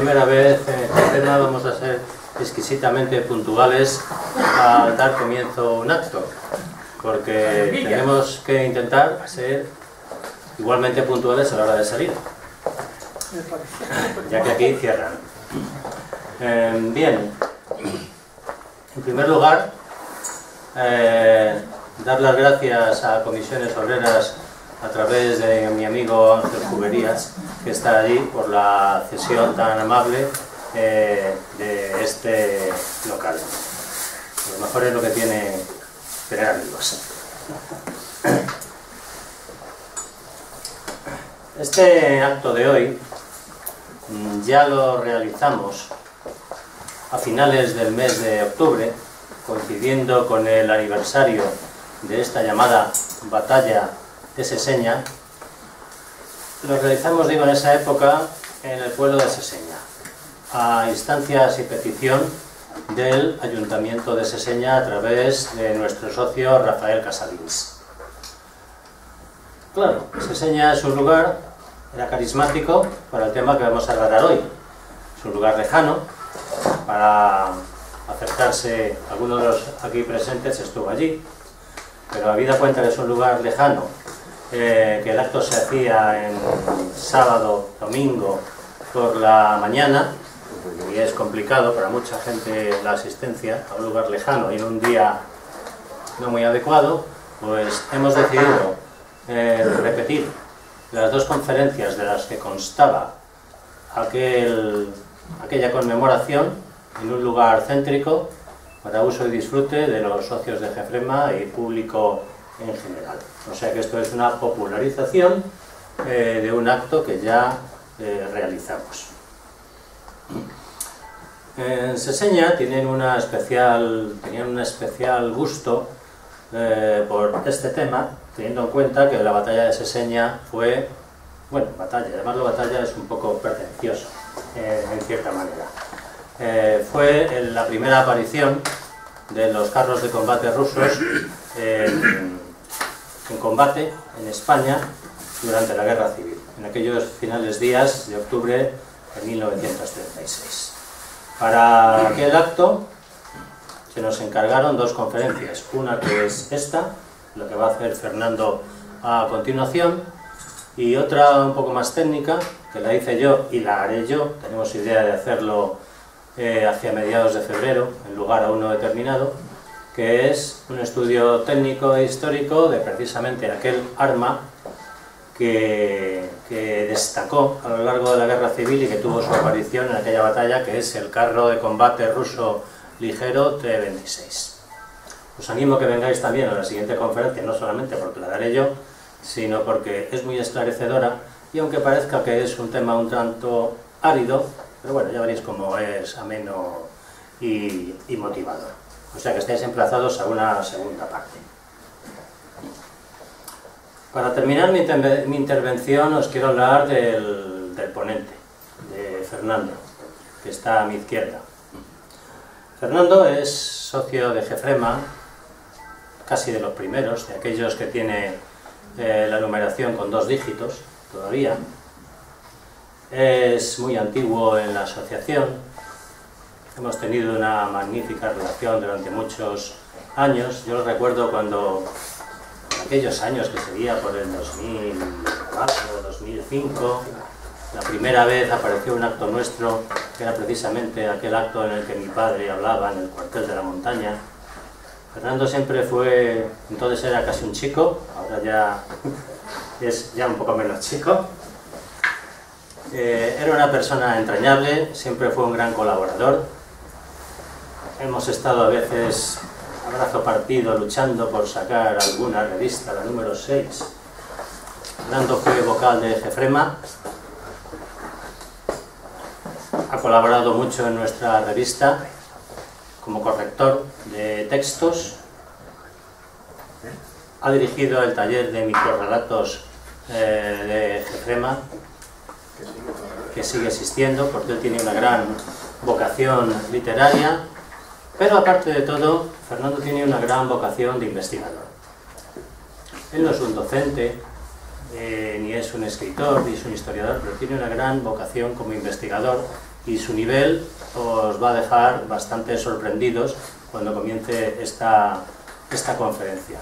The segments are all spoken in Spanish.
Primera vez en este tema vamos a ser exquisitamente puntuales al dar comienzo a un acto, porque tenemos que intentar ser igualmente puntuales a la hora de salir, ya que aquí cierran. Bien, en primer lugar, dar las gracias a Comisiones Obreras a través de mi amigo Ángel Cuberías, que está allí, por la cesión tan amable de este local. Lo mejor es lo que tiene tener amigos. Este acto de hoy ya lo realizamos a finales del mes de octubre, coincidiendo con el aniversario de esta llamada batalla de Seseña. Lo realizamos, digo, en esa época en el pueblo de Seseña, a instancias y petición del Ayuntamiento de Seseña a través de nuestro socio Rafael Casalins. Claro, Seseña es un lugar, era carismático para el tema que vamos a tratar hoy. Es un lugar lejano, para acercarse, alguno de los aquí presentes estuvo allí, pero habida cuenta que es un lugar lejano, que el acto se hacía en sábado, domingo, por la mañana, y es complicado para mucha gente la asistencia a un lugar lejano y en un día no muy adecuado, pues hemos decidido repetir las dos conferencias de las que constaba aquella conmemoración en un lugar céntrico para uso y disfrute de los socios de Gefrema y público en general. O sea que esto es una popularización de un acto que ya realizamos. En Seseña tenían un especial gusto por este tema, teniendo en cuenta que la batalla de Seseña fue, bueno, llamarlo batalla es un poco pretencioso, en cierta manera. Fue la primera aparición de los carros de combate rusos en combate en España durante la Guerra Civil, en aquellos finales días de octubre de 1936. Para aquel acto se nos encargaron dos conferencias, una que es esta, lo que va a hacer Fernando a continuación, y otra un poco más técnica, que la hice yo y la haré yo. Tenemos idea de hacerlo hacia mediados de febrero, en lugar a uno determinado, que es un estudio técnico e histórico de precisamente aquel arma que destacó a lo largo de la Guerra Civil y que tuvo su aparición en aquella batalla, que es el carro de combate ruso ligero T-26. Os animo a que vengáis también a la siguiente conferencia, no solamente porque la daré yo, sino porque es muy esclarecedora, y aunque parezca que es un tema un tanto árido, pero bueno, ya veréis cómo es ameno y motivador. O sea que estáis emplazados a una segunda parte. Para terminar mi intervención os quiero hablar del ponente, de Fernando, que está a mi izquierda. Fernando es socio de Gefrema, casi de los primeros, de aquellos que tiene la numeración con 2 dígitos todavía. Es muy antiguo en la asociación. Hemos tenido una magnífica relación durante muchos años. Yo lo recuerdo cuando, en aquellos años que sería por el 2004, 2005, la primera vez apareció un acto nuestro, que era precisamente aquel acto en el que mi padre hablaba en el cuartel de la montaña. Fernando siempre fue, entonces era casi un chico, ahora ya es un poco menos chico. Era una persona entrañable, siempre fue un gran colaborador. Hemos estado a veces a brazo partido luchando por sacar alguna revista, la número 6. Fernando fue vocal de Gefrema, ha colaborado mucho en nuestra revista como corrector de textos, ha dirigido el taller de microrrelatos de Gefrema, que sigue existiendo porque él tiene una gran vocación literaria, pero aparte de todo, Fernando tiene una gran vocación de investigador. Él no es un docente, ni es un escritor, ni es un historiador, pero tiene una gran vocación como investigador y su nivel os va a dejar bastante sorprendidos cuando comience esta conferencia.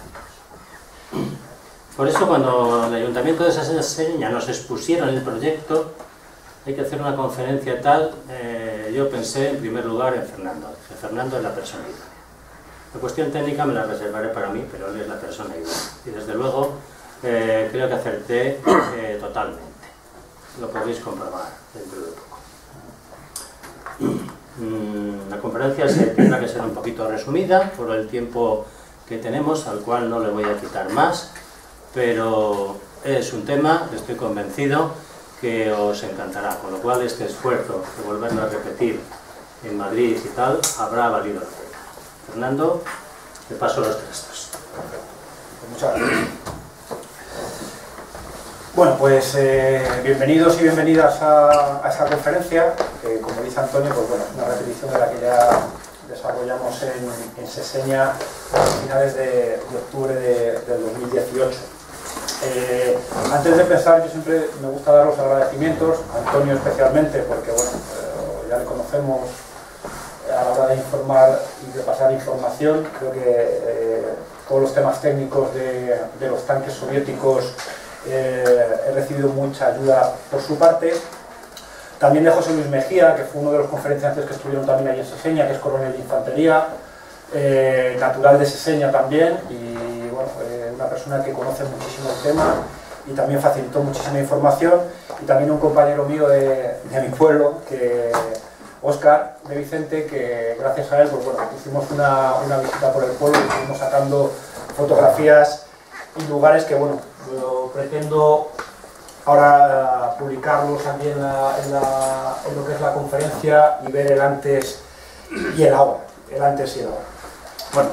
Por eso, cuando el Ayuntamiento de Seseña nos expusieron el proyecto, hay que hacer una conferencia tal, yo pensé en primer lugar en Fernando, que Fernando es la persona idónea. La cuestión técnica me la reservaré para mí, pero él es la persona idónea. Y desde luego creo que acerté totalmente. Lo podéis comprobar dentro de poco. La conferencia tendrá que ser un poquito resumida por el tiempo que tenemos, al cual no le voy a quitar más, pero es un tema, estoy convencido, que os encantará, con lo cual este esfuerzo de volverlo a repetir en Madrid y tal habrá valido la pena. Fernando, te paso los textos. Muchas gracias. Bueno, pues bienvenidos y bienvenidas a esta conferencia, que como dice Antonio, pues bueno, es una repetición de la que ya desarrollamos en Seseña a finales de octubre del 2018. Antes de empezar, yo siempre me gusta dar los agradecimientos, a Antonio especialmente, porque bueno, ya le conocemos a la hora de informar y de pasar información. Creo que todos los temas técnicos de los tanques soviéticos he recibido mucha ayuda por su parte. También de José Luis Mejía, que fue uno de los conferenciantes que estuvieron también allí en Seseña, que es coronel de infantería, natural de Seseña también, y bueno, una persona que conoce muchísimo el tema y también facilitó muchísima información. Y también un compañero mío de mi pueblo, que Óscar de Vicente, que gracias a él pues bueno, hicimos una visita por el pueblo y estuvimos sacando fotografías y lugares que bueno, yo pretendo ahora publicarlos también en lo que es la conferencia y ver el antes y el ahora. El antes y el ahora. Bueno,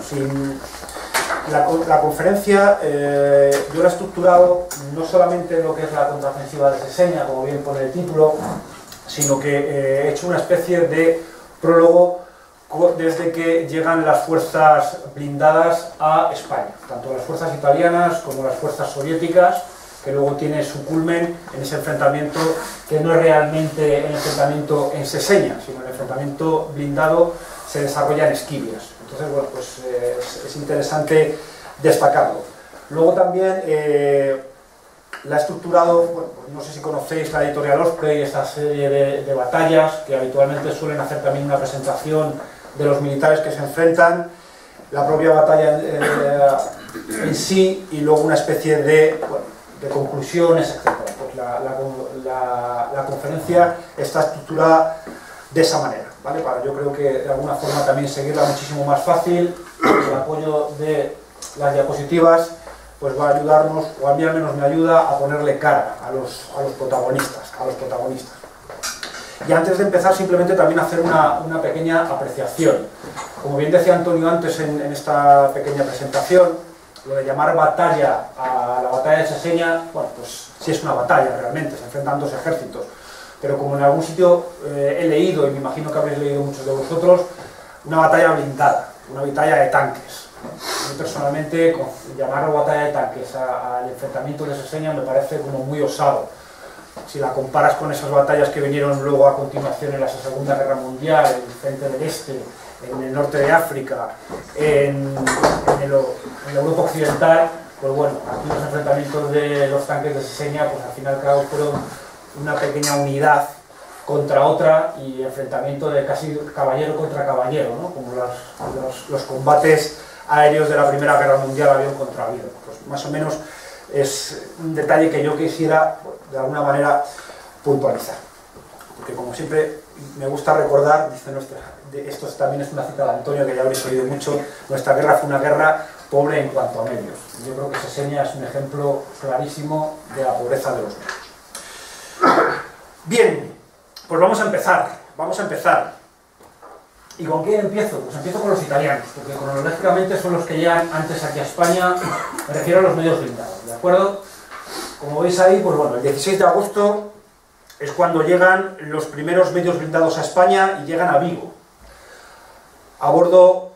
la conferencia yo la he estructurado no solamente en lo que es la contraofensiva de Seseña, como bien pone el título, sino que he hecho una especie de prólogo desde que llegan las fuerzas blindadas a España, tanto las fuerzas italianas como las fuerzas soviéticas, que luego tiene su culmen en ese enfrentamiento que no es realmente el enfrentamiento en Seseña, sino el enfrentamiento blindado se desarrolla en Esquivias. Entonces, bueno, pues es interesante destacarlo. Luego también la he estructurado, bueno, pues no sé si conocéis la editorial Osprey, esta serie de batallas que habitualmente suelen hacer también una presentación de los militares que se enfrentan, la propia batalla en sí y luego una especie de conclusiones, etc. Pues la conferencia está estructurada de esa manera, ¿vale? Para yo creo que de alguna forma también seguirla muchísimo más fácil. El apoyo de las diapositivas pues va a ayudarnos, o a mí al menos me ayuda a ponerle cara a los protagonistas. Y antes de empezar, simplemente también hacer una pequeña apreciación. Como bien decía Antonio antes en esta pequeña presentación, lo de llamar batalla a la batalla de Seseña, bueno, pues sí es una batalla realmente, se enfrentan dos ejércitos. Pero como en algún sitio he leído, y me imagino que habréis leído muchos de vosotros, una batalla blindada, una batalla de tanques. A mí personalmente, llamar batalla de tanques al enfrentamiento de Seseña me parece como muy osado. Si la comparas con esas batallas que vinieron luego a continuación en la Segunda Guerra Mundial, en el frente del Este, en el norte de África, en la Europa Occidental, pues bueno, aquí los enfrentamientos de los tanques de Seseña, pues al fin y al cabo fueron una pequeña unidad contra otra y enfrentamiento de casi caballero contra caballero, ¿no? Como los combates aéreos de la Primera Guerra Mundial avión contra avión. Pues más o menos es un detalle que yo quisiera de alguna manera puntualizar, porque como siempre me gusta recordar, esto también es una cita de Antonio que ya habréis oído mucho, nuestra guerra fue una guerra pobre en cuanto a medios. Yo creo que Seseña es un ejemplo clarísimo de la pobreza de los medios. Bien, pues vamos a empezar. ¿Y con quién empiezo? Pues empiezo con los italianos, porque cronológicamente son los que llegan antes aquí a España, me refiero a los medios blindados, ¿de acuerdo? Como veis ahí, pues bueno, el 16 de agosto es cuando llegan los primeros medios blindados a España y llegan a Vigo, a bordo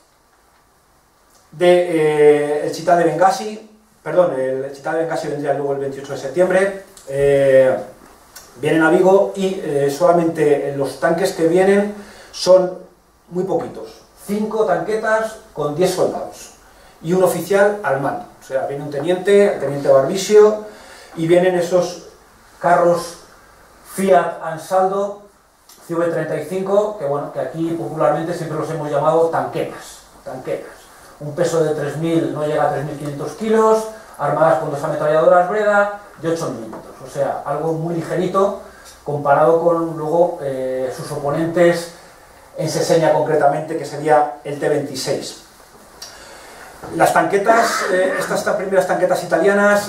de el Città de Bengasi, perdón, el Città de Bengasi vendría luego el 28 de septiembre, Vienen a Vigo y solamente los tanques que vienen son muy poquitos. 5 tanquetas con 10 soldados y un oficial al mando. O sea, viene un teniente, el teniente Barbisio, y vienen esos carros Fiat Ansaldo CV35, que bueno, que aquí popularmente siempre los hemos llamado tanquetas. Un peso de 3.000, no llega a 3.500 kilos, armadas con 2 ametralladoras Breda de 8 milímetros. O sea, algo muy ligerito comparado con luego sus oponentes en Sesegna concretamente, que sería el T-26. Las tanquetas, estas primeras tanquetas italianas,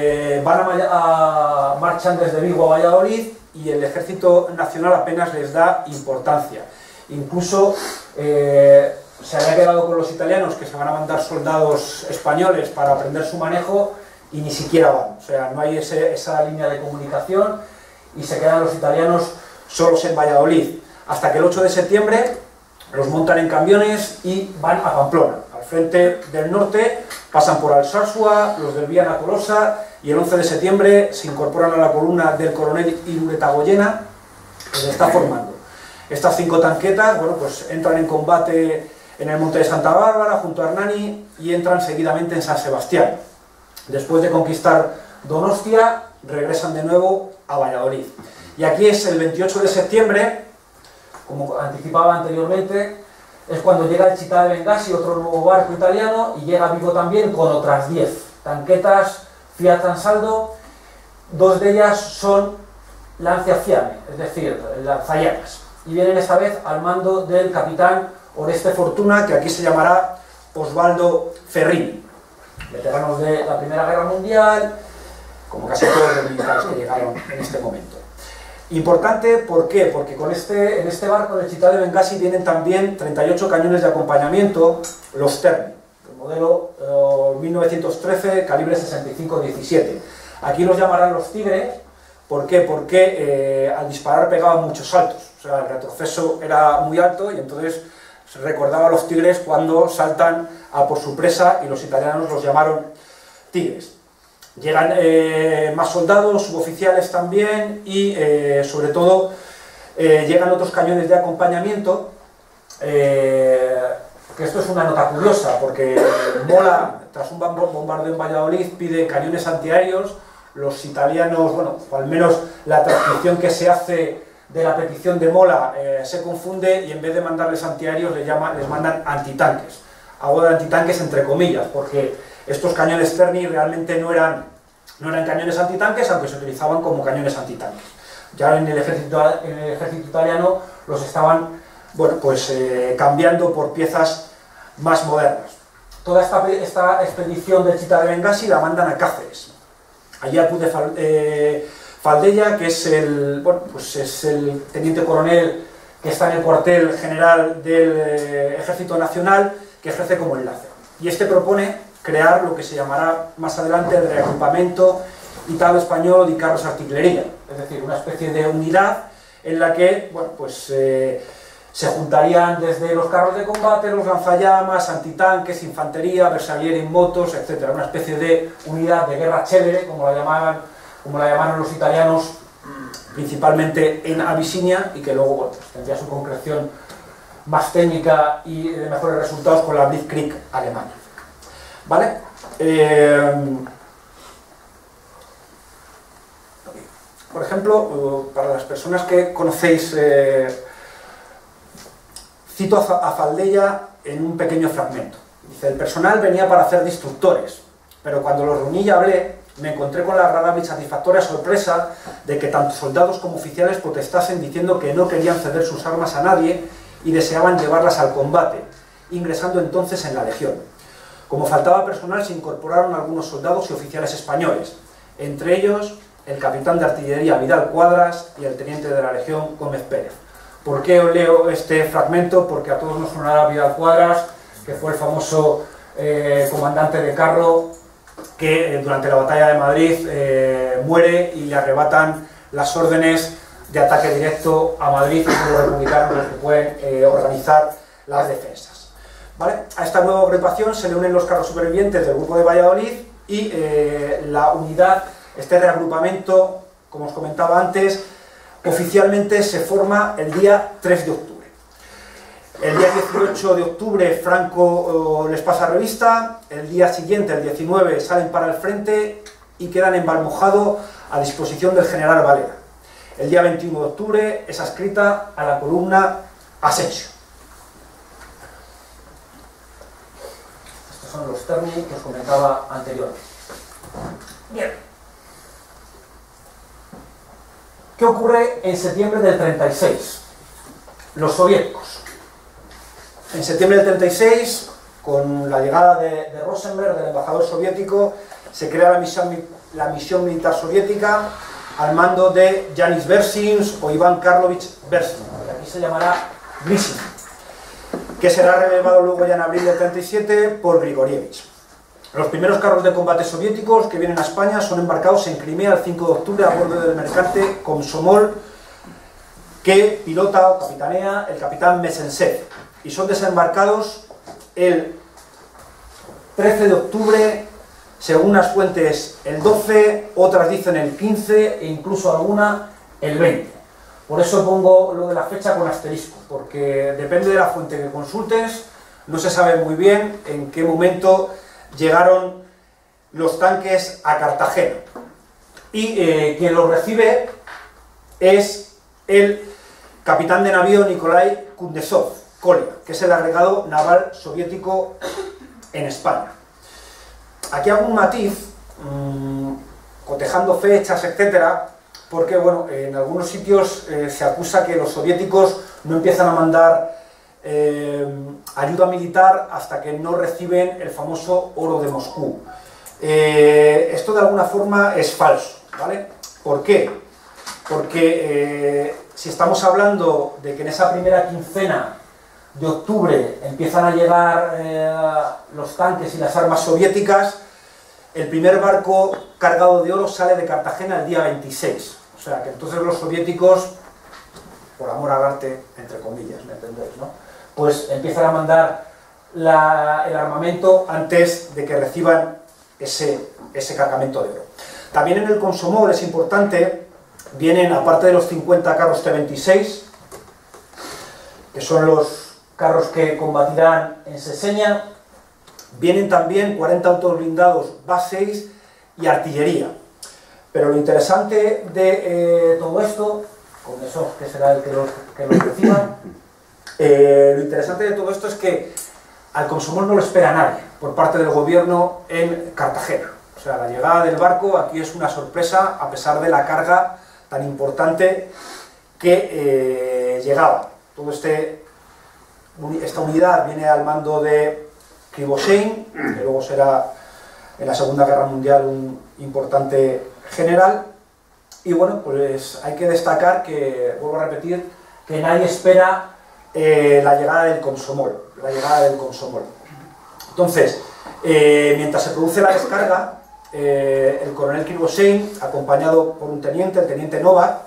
marchan desde Vigo a Valladolid y el Ejército Nacional apenas les da importancia. Incluso se había quedado con los italianos que se van a mandar soldados españoles para aprender su manejo y ni siquiera van. O sea, no hay esa línea de comunicación y se quedan los italianos solos en Valladolid. Hasta que el 8 de septiembre los montan en camiones y van a Pamplona, al frente del norte, pasan por Alsasua, los desvían a Tolosa y el 11 de septiembre se incorporan a la columna del coronel Iruretagoyena, que se está formando. Estas 5 tanquetas, bueno, pues entran en combate en el monte de Santa Bárbara, junto a Hernani, y entran seguidamente en San Sebastián. Después de conquistar Donostia, regresan de nuevo a Valladolid. Y aquí es el 28 de septiembre, como anticipaba anteriormente, es cuando llega el Città de Bengasi, otro nuevo barco italiano, y llega a Vigo también con otras 10 tanquetas Fiat Ansaldo. 2 de ellas son Lanciafiamme, es decir, lanzallamas, y vienen esta vez al mando del capitán Oreste Fortuna, que aquí se llamará Osvaldo Ferrini, veteranos de la Primera Guerra Mundial, como casi todos los militares que llegaron en este momento. Importante, ¿por qué? Porque en este barco del Città de Bengasi vienen también 38 cañones de acompañamiento, los Terni, el modelo 1913, calibre 65-17. Aquí los llamarán los Tigre. ¿Por qué? Porque al disparar pegaban muchos saltos, o sea, el retroceso era muy alto y entonces se recordaba a los Tigres cuando saltan a por su presa y los italianos los llamaron Tigres. Llegan más soldados, suboficiales también y sobre todo llegan otros cañones de acompañamiento, que esto es una nota curiosa porque Mola, tras un bombardeo en Valladolid, pide cañones antiaéreos. Los italianos, bueno, o al menos la transcripción que se hace de la petición de Mola se confunde y en vez de mandarles antiaéreos les mandan antitanques. Hago de antitanques entre comillas, porque estos cañones Terni realmente no eran cañones antitanques, aunque se utilizaban como cañones antitanques. Ya en el ejército italiano los estaban, bueno, pues, cambiando por piezas más modernas. Toda esta expedición del Città de Bengasi la mandan a Cáceres. Allí acude Faldella, que es el teniente coronel que está en el cuartel general del Ejército Nacional, que ejerce como enlace. Y este propone crear lo que se llamará más adelante el reagrupamento italo-español de carros artillería, es decir, una especie de unidad en la que, bueno, pues, se juntarían desde los carros de combate, los lanzallamas, antitanques, infantería, bersaglieri en motos, etc. Una especie de unidad de guerra célere, como la llamaron los italianos, principalmente en Abisinia, y que luego, bueno, pues, tendría su concreción más técnica y de mejores resultados con la Blitzkrieg alemana. ¿Vale? Por ejemplo, para las personas que conocéis, cito a Faldella en un pequeño fragmento. Dice: el personal venía para hacer destructores, pero cuando los reuní y hablé, me encontré con la agradable y satisfactoria sorpresa de que tanto soldados como oficiales protestasen diciendo que no querían ceder sus armas a nadie y deseaban llevarlas al combate, ingresando entonces en la legión. Como faltaba personal, se incorporaron algunos soldados y oficiales españoles, entre ellos el capitán de artillería Vidal Cuadras y el teniente de la legión Gómez Pérez. ¿Por qué os leo este fragmento? Porque a todos nos sonará Vidal Cuadras, que fue el famoso comandante de carro que durante la batalla de Madrid muere y le arrebatan las órdenes de ataque directo a Madrid, y los republicanos los que pueden organizar las defensas. ¿Vale? A esta nueva agrupación se le unen los carros supervivientes del grupo de Valladolid y la unidad, este reagrupamiento como os comentaba antes, oficialmente se forma el día 3 de octubre. El día 18 de octubre Franco les pasa revista, el día siguiente, el 19, salen para el frente y quedan en Balmojado a disposición del general Valera. El día 21 de octubre es adscrita a la columna Asensio. Estos son los términos que os comentaba anteriormente. Bien. ¿Qué ocurre en septiembre del 36? Los soviéticos. En septiembre del 36, con la llegada de Rosenberg, del embajador soviético, se crea la misión militar soviética al mando de Yanis Bersins o Iván Karlovich Bersin, que aquí se llamará Grisin, que será relevado luego ya en abril del 37 por Grigorievich. Los primeros carros de combate soviéticos que vienen a España son embarcados en Crimea el 5 de octubre a bordo del mercante Komsomol, que pilota o capitanea el capitán Mesensev, y son desembarcados el 13 de octubre, según unas fuentes el 12, otras dicen el 15 e incluso alguna el 20. Por eso pongo lo de la fecha con asterisco, porque depende de la fuente que consultes, no se sabe muy bien en qué momento llegaron los tanques a Cartagena. Y quien los recibe es el capitán de navío Nikolai Kundesov, Kolia, que es el agregado naval soviético en España. Aquí hago un matiz, cotejando fechas, etcétera, porque bueno, en algunos sitios se acusa que los soviéticos no empiezan a mandar ayuda militar hasta que no reciben el famoso oro de Moscú. Esto de alguna forma es falso, ¿vale? ¿Por qué? Porque si estamos hablando de que en esa primera quincena de octubre empiezan a llegar los tanques y las armas soviéticas, el primer barco cargado de oro sale de Cartagena el día 26. O sea que entonces los soviéticos, por amor al arte, entre comillas, ¿me entendéis, no? Pues empiezan a mandar el armamento antes de que reciban ese cargamento de oro. También en el Komsomol es importante, vienen, aparte de los 50 carros T-26, que son los carros que combatirán en Seseña, vienen también 40 autos blindados BA-6 y artillería. Pero lo interesante de todo esto, con eso que será el que los reciban, lo interesante de todo esto es que al Komsomol no lo espera nadie por parte del gobierno en Cartagena. O sea, la llegada del barco aquí es una sorpresa a pesar de la carga tan importante que llegaba. Todo esta unidad viene al mando de Krivoshein, que luego será en la Segunda Guerra Mundial un importante general. Y bueno, pues hay que destacar que, vuelvo a repetir, que nadie espera la llegada del Komsomol. Entonces, mientras se produce la descarga, el coronel Krivoshein, acompañado por un teniente, el teniente Novak,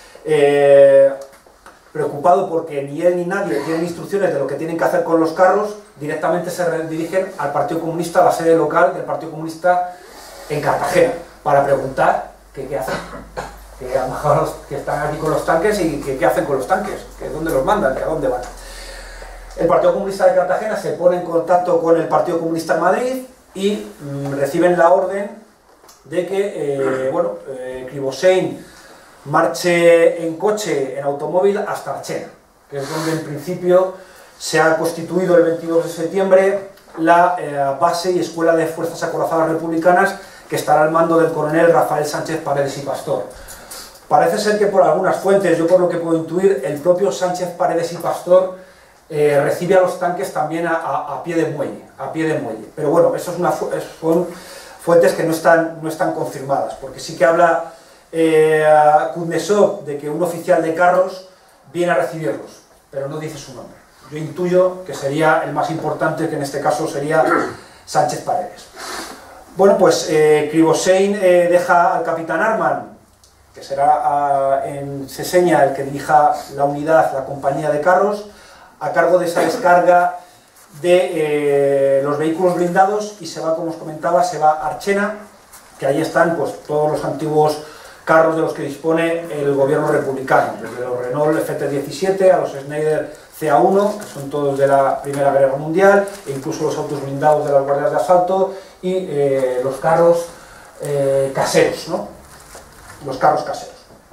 preocupado porque ni él ni nadie tienen instrucciones de lo que tienen que hacer con los carros, directamente se dirigen al Partido Comunista, a la sede local del Partido Comunista en Cartagena, para preguntar qué hacen, que están aquí con los tanques y qué hacen con los tanques, que dónde los mandan, que a dónde van. El Partido Comunista de Cartagena se pone en contacto con el Partido Comunista en Madrid y reciben la orden de que Krivoshein marche en coche, en automóvil, hasta Archena, que es donde en principio se ha constituido el 22 de septiembre la base y escuela de fuerzas acorazadas republicanas, que estará al mando del coronel Rafael Sánchez Paredes y Pastor. Parece ser que por algunas fuentes, yo por lo que puedo intuir, el propio Sánchez Paredes y Pastor recibe a los tanques también a pie de muelle, pero bueno, eso son fuentes que no están confirmadas, porque sí que habla Kundesov de que un oficial de carros viene a recibirlos, pero no dice su nombre. Yo intuyo que sería el más importante, que en este caso sería Sánchez Paredes. Bueno, pues Krivoshein deja al capitán Arman, que será en Seseña el que dirija la unidad, la compañía de carros, a cargo de esa descarga de los vehículos blindados, y se va, como os comentaba, se va a Archena, que ahí están pues todos los antiguos carros de los que dispone el gobierno republicano, desde los Renault FT-17 a los Schneider CA1, que son todos de la Primera Guerra Mundial, e incluso los autos blindados de las guardias de asalto y los carros caseros, ¿no? Los carros caseros.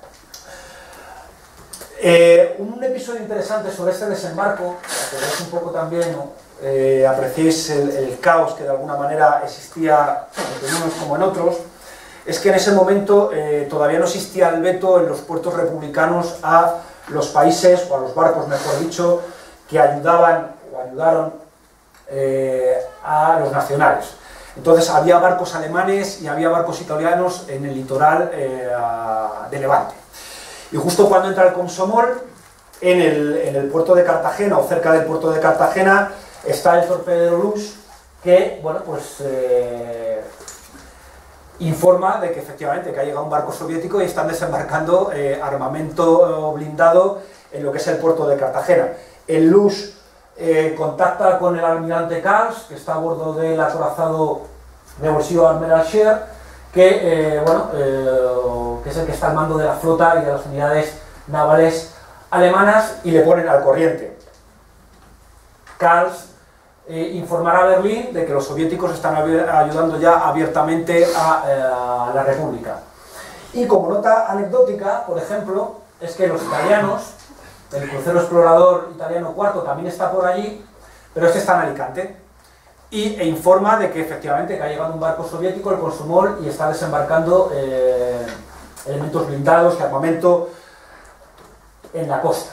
Un episodio interesante sobre este desembarco, para que veáis un poco también, ¿no? Apreciéis el caos que de alguna manera existía tanto en unos como en otros, es que en ese momento todavía no existía el veto en los puertos republicanos a los países, o a los barcos mejor dicho, que ayudaban o ayudaron a los nacionales. Entonces había barcos alemanes y había barcos italianos en el litoral de Levante. Y justo cuando entra el Komsomol, en el puerto de Cartagena, o cerca del puerto de Cartagena, está el torpedero Luz, que, bueno, pues informa de que efectivamente que ha llegado un barco soviético y están desembarcando armamento blindado en lo que es el puerto de Cartagena. El Luz contacta con el almirante Karls, que está a bordo del acorazado Neuville Admiral Scheer, que, que es el que está al mando de la flota y de las unidades navales alemanas, y le ponen al corriente. Karls informará a Berlín de que los soviéticos están ayudando ya abiertamente a la República. Y como nota anecdótica, por ejemplo, es que los italianos, el crucero explorador italiano Cuarto también está por allí, pero este está en Alicante, e informa de que efectivamente que ha llegado un barco soviético, el Komsomol, y está desembarcando elementos blindados y armamento en la costa.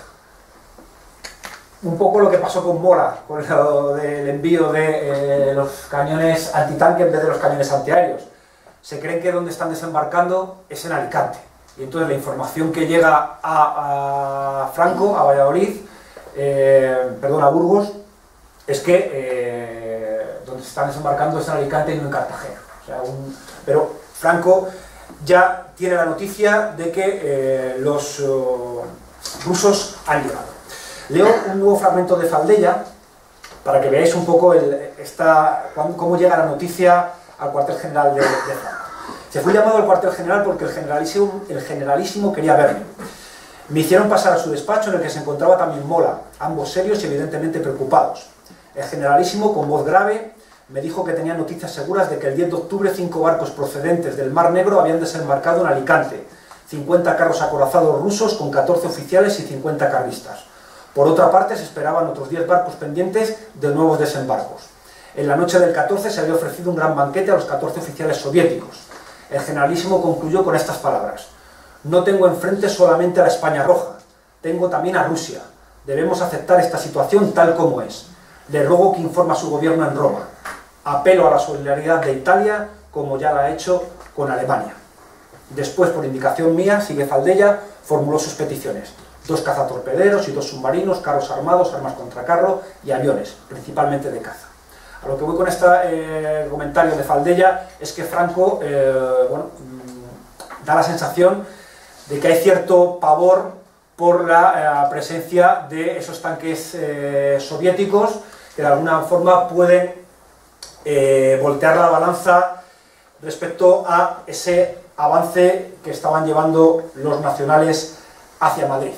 Un poco lo que pasó con Mora, con el envío de los cañones antitanque en vez de los cañones antiaéreos. Se creen que donde están desembarcando es en Alicante. Y entonces la información que llega a Franco, a Valladolid, perdón, a Burgos, es que donde se están desembarcando es en Alicante y no en Cartagena. O sea, pero Franco ya tiene la noticia de que los rusos han llegado. Leo un nuevo fragmento de Faldella para que veáis un poco cómo llega la noticia al cuartel general de Franco. Se fue llamado al cuartel general porque el generalísimo quería verme. Me hicieron pasar a su despacho, en el que se encontraba también Mola, ambos serios y evidentemente preocupados. El generalísimo, con voz grave, me dijo que tenía noticias seguras de que el 10 de octubre 5 barcos procedentes del Mar Negro habían desembarcado en Alicante, 50 carros acorazados rusos con 14 oficiales y 50 carlistas. Por otra parte, se esperaban otros 10 barcos pendientes de nuevos desembarcos. En la noche del 14 se había ofrecido un gran banquete a los 14 oficiales soviéticos. El generalísimo concluyó con estas palabras: no tengo enfrente solamente a la España Roja, tengo también a Rusia. Debemos aceptar esta situación tal como es. Le ruego que informe a su gobierno en Roma. Apelo a la solidaridad de Italia, como ya la ha hecho con Alemania. Después, por indicación mía, sigue Faldella, formuló sus peticiones: 2 cazatorpederos y 2 submarinos, carros armados, armas contra carro y aviones, principalmente de caza. A lo que voy con este comentario de Faldella es que Franco da la sensación de que hay cierto pavor por la presencia de esos tanques soviéticos que de alguna forma pueden voltear la balanza respecto a ese avance que estaban llevando los nacionales hacia Madrid.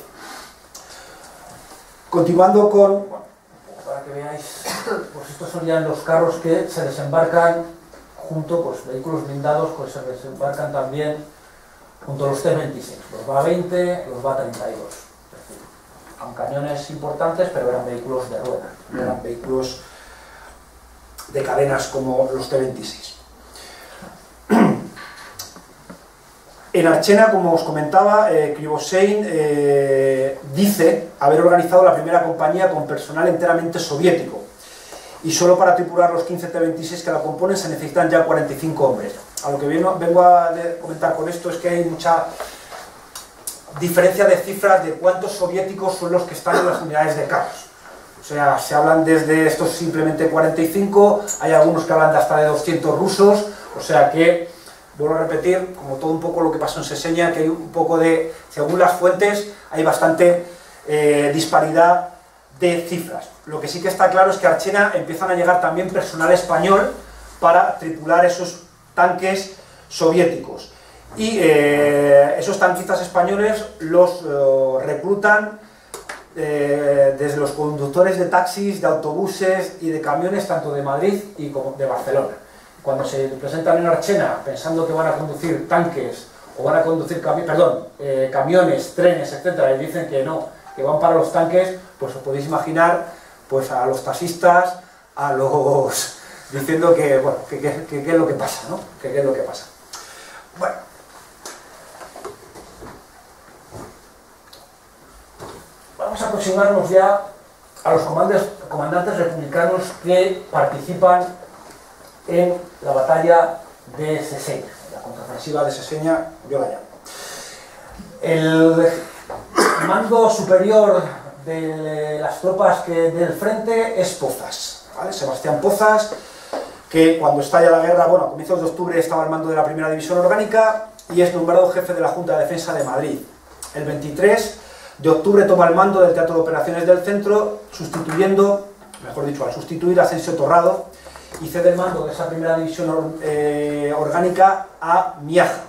Continuando con, para que veáis, pues estos serían los carros que se desembarcan junto, pues vehículos blindados, pues se desembarcan también junto a los T-26, los BA-20, los BA-32. Es decir, con cañones importantes, pero eran vehículos de ruedas, no eran vehículos de cadenas como los T-26. En Archena, como os comentaba, Krivoshein dice haber organizado la primera compañía con personal enteramente soviético, y solo para tripular los 15 T-26 que la componen se necesitan ya 45 hombres. A lo que vengo a comentar con esto es que hay mucha diferencia de cifras de cuántos soviéticos son los que están en las unidades de carros. O sea, se hablan desde estos simplemente 45, hay algunos que hablan de hasta de 200 rusos, o sea que, vuelvo a repetir, como todo un poco lo que pasó en Seseña, que hay un poco de, según las fuentes, hay bastante disparidad de cifras. Lo que sí que está claro es que a Archena empiezan a llegar también personal español para tripular esos tanques soviéticos. y esos tanquistas españoles los reclutan desde los conductores de taxis, de autobuses y de camiones, tanto de Madrid y como de Barcelona. Cuando se presentan en Archena pensando que van a conducir tanques o van a conducir camiones, trenes, etcétera, y dicen que no, que van para los tanques, pues os podéis imaginar pues a los taxistas, a los diciendo que, bueno, que es lo que pasa, ¿no? Que es lo que pasa. Bueno. Vamos a aproximarnos ya a los comandantes republicanos que participan en la batalla de Seseña, la contraofensiva de Seseña, yo la llamo. El mando superior de las tropas del frente es Pozas, ¿vale? Sebastián Pozas, que cuando estalla la guerra, bueno, a comienzos de octubre estaba al mando de la primera división orgánica y es nombrado jefe de la Junta de Defensa de Madrid. El 23 de octubre toma el mando del Teatro de Operaciones del Centro, sustituyendo, mejor dicho, al sustituir a Asensio Torrado, y cede el mando de esa primera división orgánica a Miaja.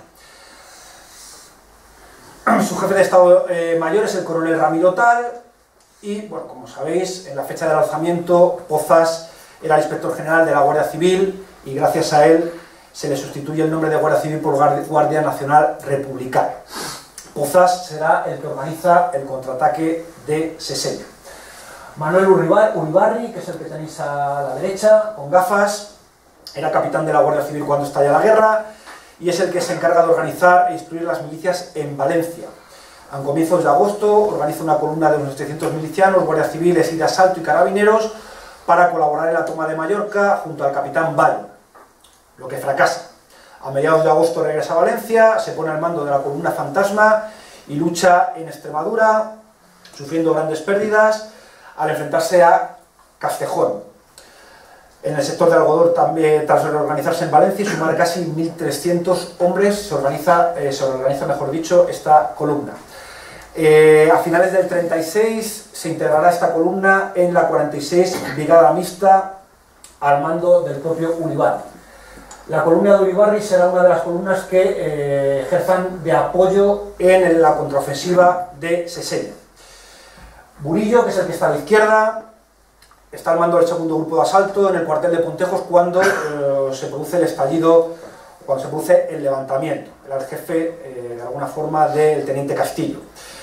Su jefe de Estado Mayor es el coronel Ramiro Tal, y, bueno, como sabéis, en la fecha del alzamiento, Pozas era el inspector general de la Guardia Civil, y gracias a él se le sustituye el nombre de Guardia Civil por Guardia Nacional Republicana. Pozas será el que organiza el contraataque de Seseña. Manuel Uribarri, que es el que tenéis a la derecha, con gafas, era capitán de la Guardia Civil cuando estalla la guerra y es el que se encarga de organizar e instruir las milicias en Valencia. A comienzos de agosto organiza una columna de unos 700 milicianos, guardias civiles y de asalto y carabineros para colaborar en la toma de Mallorca junto al capitán Vall, lo que fracasa. A mediados de agosto regresa a Valencia, se pone al mando de la columna Fantasma y lucha en Extremadura, sufriendo grandes pérdidas, al enfrentarse a Castejón. En el sector de Algodón, también, tras reorganizarse en Valencia y sumar casi 1.300 hombres, se organiza, mejor dicho, esta columna. A finales del 36 se integrará esta columna en la 46 Brigada Mixta al mando del propio Uribarri. La columna de Uribarri será una de las columnas que ejerzan de apoyo en la contraofensiva de Seseña. Burillo, que es el que está a la izquierda, está al mando del segundo grupo de asalto en el cuartel de Puntejos cuando se produce el estallido, cuando se produce el levantamiento. Era el jefe, de alguna forma, del teniente Castillo.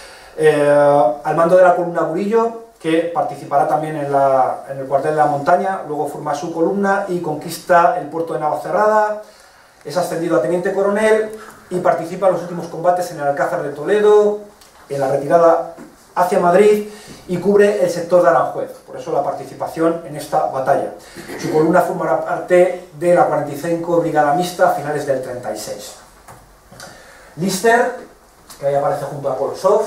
Al mando de la columna Burillo, que participará también en el cuartel de la montaña, luego forma su columna y conquista el puerto de Navacerrada, es ascendido a teniente coronel y participa en los últimos combates en el Alcázar de Toledo, en la retirada hacia Madrid y cubre el sector de Aranjuez, por eso la participación en esta batalla. Su columna formará parte de la 45 Brigada Mixta a finales del 36. Lister, que ahí aparece junto a Kolosov,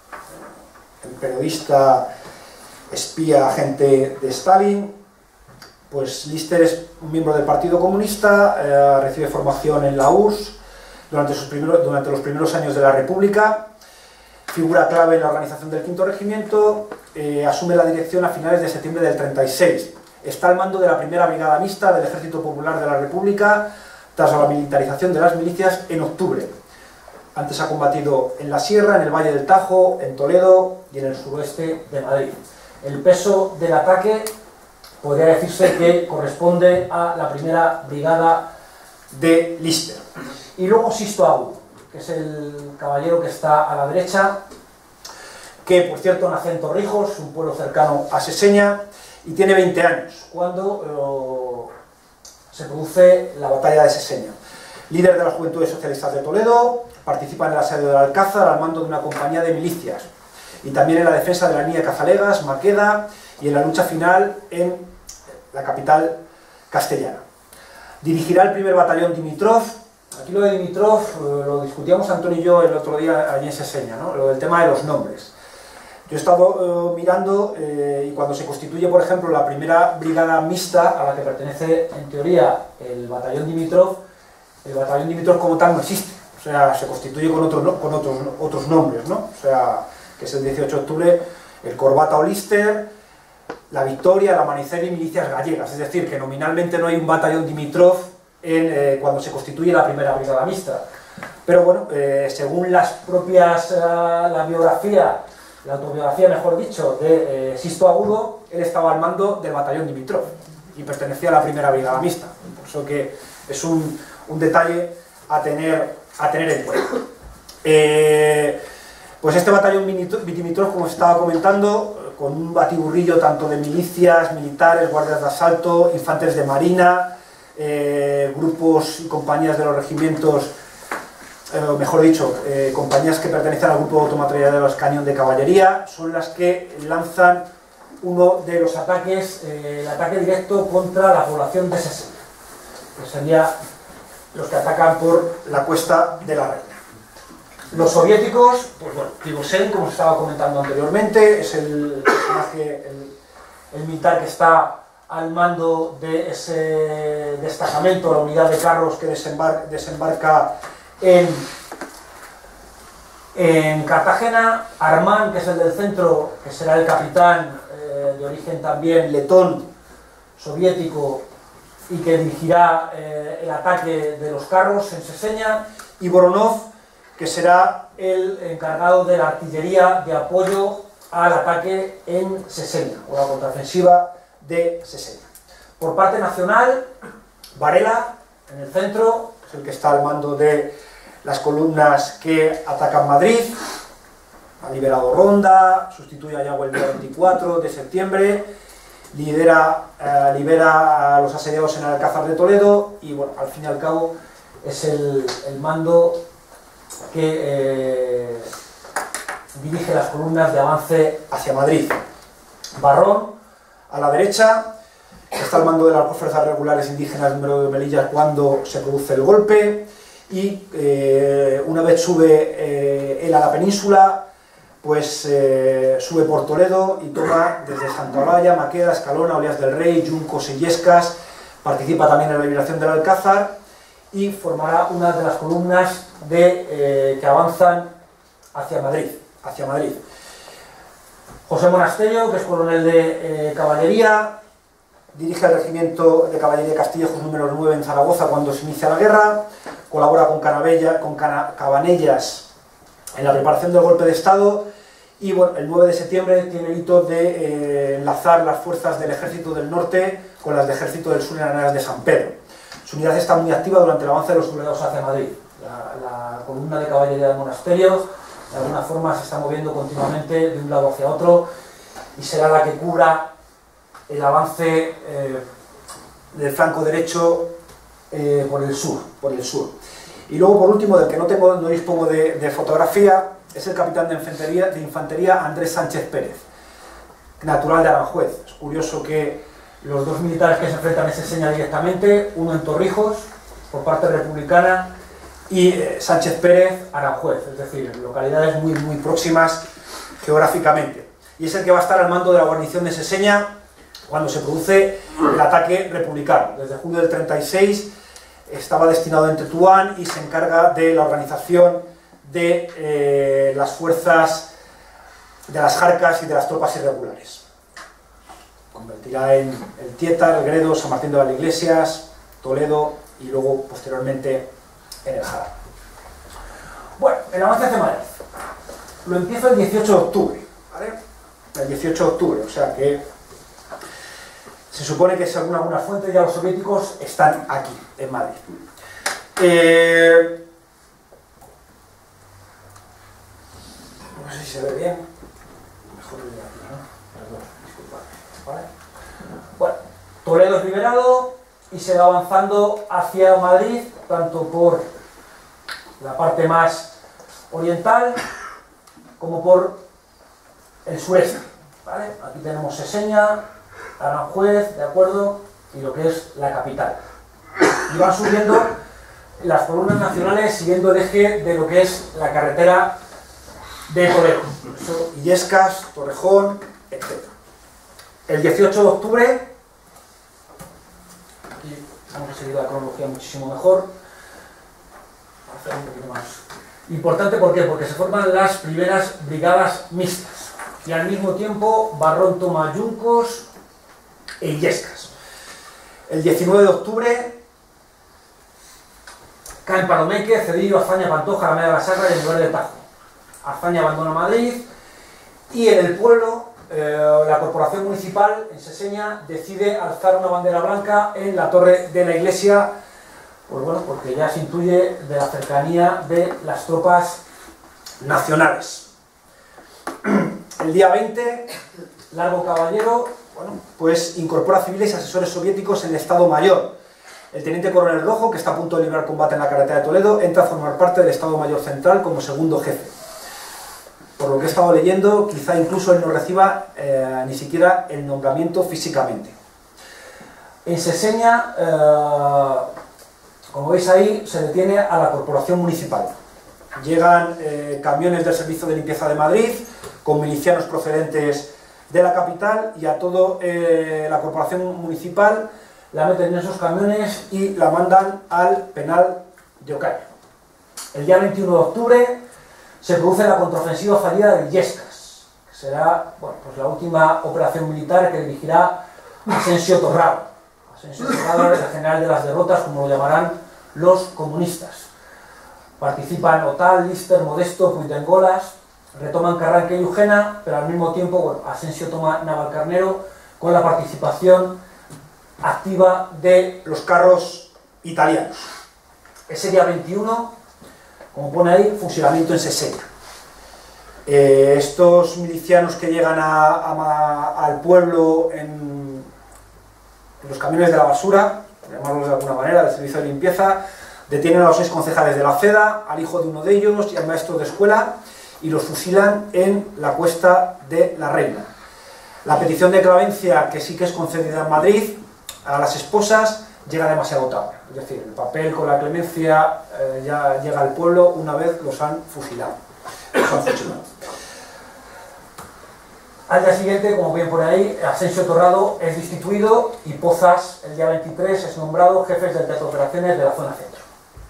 el periodista espía agente de Stalin, pues Lister es un miembro del Partido Comunista, recibe formación en la URSS durante los primeros años de la República, figura clave en la organización del V Regimiento, asume la dirección a finales de septiembre del 36. Está al mando de la primera Brigada Mixta del Ejército Popular de la República tras la militarización de las milicias en octubre. Antes ha combatido en la Sierra, en el Valle del Tajo, en Toledo y en el suroeste de Madrid. El peso del ataque podría decirse que corresponde a la primera brigada de Lister. Y luego Sisto Agu, que es el caballero que está a la derecha, que por cierto nace en Torrijos, un pueblo cercano a Seseña, y tiene 20 años cuando se produce la batalla de Seseña. Líder de las Juventudes Socialistas de Toledo, participa en el asedio del Alcázar al mando de una compañía de milicias y también en la defensa de la línea de Cazalegas, Maqueda y en la lucha final en la capital castellana. Dirigirá el primer batallón Dimitrov. Aquí lo de Dimitrov lo discutíamos Antonio y yo el otro día allí en Seseña, ¿no? Lo del tema de los nombres. Yo he estado mirando y cuando se constituye, por ejemplo, la primera brigada mixta a la que pertenece en teoría el batallón Dimitrov como tal no existe. O sea, se constituye con otros nombres, ¿no? O sea, que es el 18 de octubre, el Corbata o Lister, la Victoria, el Amanecer y milicias gallegas. Es decir, que nominalmente no hay un batallón Dimitrov cuando se constituye la primera brigada mixta. Pero bueno, según las propias, la autobiografía, mejor dicho, de Sisto Agudo, él estaba al mando del batallón Dimitrov y pertenecía a la primera brigada mixta. Por eso que es un detalle a tener en cuenta. Pues este batallón Dimitrov, como estaba comentando, con un batiburrillo tanto de milicias, militares, guardias de asalto, infantes de marina, grupos y compañías de los regimientos, mejor dicho, compañías que pertenecen al grupo de autometralladoras cañón de caballería, son las que lanzan uno de los ataques, el ataque directo contra la población de Sesena, que sería los que atacan por la Cuesta de la Reina. Los soviéticos, pues bueno, Prigozhin, como se estaba comentando anteriormente, es el personaje, el militar que está al mando de ese destacamento, la unidad de carros que desembarca en Cartagena. Armán, que es el del centro, que será el capitán de origen también letón, soviético, y que dirigirá el ataque de los carros en Seseña, y Voronov, que será el encargado de la artillería de apoyo al ataque en Seseña, o la contraofensiva de Seseña. Por parte nacional, Varela, en el centro, es el que está al mando de las columnas que atacan Madrid, ha liberado Ronda, sustituye a Yago el día 24 de septiembre, libera a los asediados en el Alcázar de Toledo y, bueno, al fin y al cabo es el mando que dirige las columnas de avance hacia Madrid. Barrón, a la derecha, está al mando de las fuerzas regulares indígenas número de Melilla cuando se produce el golpe, y una vez sube él a la península, pues sube por Toledo y toma desde Santa Olalla, Maqueda, Escalona, Olías del Rey, Yuncos y Illescas, participa también en la liberación del Alcázar y formará una de las columnas que avanzan hacia Madrid. José Monasterio, que es coronel de caballería, dirige el regimiento de caballería de Castillejos número 9 en Zaragoza cuando se inicia la guerra, colabora con Cabanellas en la preparación del golpe de Estado y, bueno, el 9 de septiembre tiene el hito de enlazar las fuerzas del Ejército del Norte con las del Ejército del Sur en Arenas de San Pedro. Su unidad está muy activa durante el avance de los sublevados hacia Madrid. La columna de caballería de Monasterio de alguna forma se está moviendo continuamente de un lado hacia otro y será la que cubra el avance del flanco derecho por el sur. Y luego, por último, del que no dispongo de fotografía, es el capitán de infantería Andrés Sánchez Pérez, natural de Aranjuez. Es curioso que los dos militares que se enfrentan en Seseña directamente, uno en Torrijos, por parte republicana, y Sánchez Pérez, Aranjuez, es decir, localidades muy, muy próximas geográficamente. Y es el que va a estar al mando de la guarnición de Seseña cuando se produce el ataque republicano. Desde julio del 36 estaba destinado en Tetuán y se encarga de la organización de las fuerzas de las Jarcas y de las tropas irregulares. Convertirá en el Tietar, el Gredo, San Martín de Valdeiglesias, Toledo y luego posteriormente en el Jara. Bueno, el avance hacia Madrid lo empiezo el 18 de octubre, ¿vale? El 18 de octubre, o sea que se supone que según algunas fuentes ya los soviéticos están aquí, en Madrid. No sé si se ve bien. Mejor desde aquí, ¿no? Perdón, disculpadme, ¿vale? Bueno, Toledo es liberado y se va avanzando hacia Madrid, tanto por la parte más oriental como por el sureste, ¿vale? Aquí tenemos Seseña, Aranjuez, ¿de acuerdo? Y lo que es la capital. Y van subiendo las columnas nacionales siguiendo el eje de lo que es la carretera de Toledo. Illescas, Torrejón, etc. El 18 de octubre, aquí hemos seguido la cronología muchísimo mejor, a hacer un poquito más importante. ¿Por qué? Porque se forman las primeras brigadas mixtas y al mismo tiempo Barrón toma Yuncos e Illescas. El 19 de octubre cae en Palomeque, Cedillo, Azaña, Pantoja, Alameda de la Sagra y el lugar de Tajo. Azaña abandona Madrid y en el pueblo la corporación municipal en Seseña decide alzar una bandera blanca en la torre de la iglesia, pues bueno, porque ya se intuye de la cercanía de las tropas nacionales. El día 20, Largo Caballero, bueno, pues incorpora civiles y asesores soviéticos en el Estado Mayor. El teniente coronel Rojo, que está a punto de librar combate en la carretera de Toledo, entra a formar parte del Estado Mayor Central como segundo jefe. Por lo que he estado leyendo, quizá incluso él no reciba ni siquiera el nombramiento físicamente. En Seseña, como veis ahí, se detiene a la corporación municipal. Llegan camiones del Servicio de Limpieza de Madrid, con milicianos procedentes de la capital, y a toda la corporación municipal la meten en esos camiones y la mandan al penal de Ocaña. El día 21 de octubre se produce la contraofensiva fallida de Illescas, que será, bueno, pues la última operación militar que dirigirá Asensio Torrado. Asensio Torrado es el general de las derrotas, como lo llamarán los comunistas. Participan Otal, Lister, Modesto, Puigdengolas, retoman Carranque y Eugena, pero al mismo tiempo, bueno, Asensio toma Navalcarnero con la participación activa de los carros italianos. Ese día 21, como pone ahí, fusilamiento en Seseña. Estos milicianos que llegan al pueblo en los camiones de la basura, por llamarlos de alguna manera, del servicio de limpieza, detienen a los 6 concejales de la FEDA, al hijo de uno de ellos y al maestro de escuela, y los fusilan en la Cuesta de la Reina. La petición de clemencia, que sí que es concedida en Madrid a las esposas, llega demasiado tarde. Es decir, el papel con la clemencia ya llega al pueblo una vez los han fusilado. Al día siguiente, como bien por ahí, Asensio Torrado es destituido y Pozas, el día 23, es nombrado jefe del Teatro de Operaciones de la zona centro.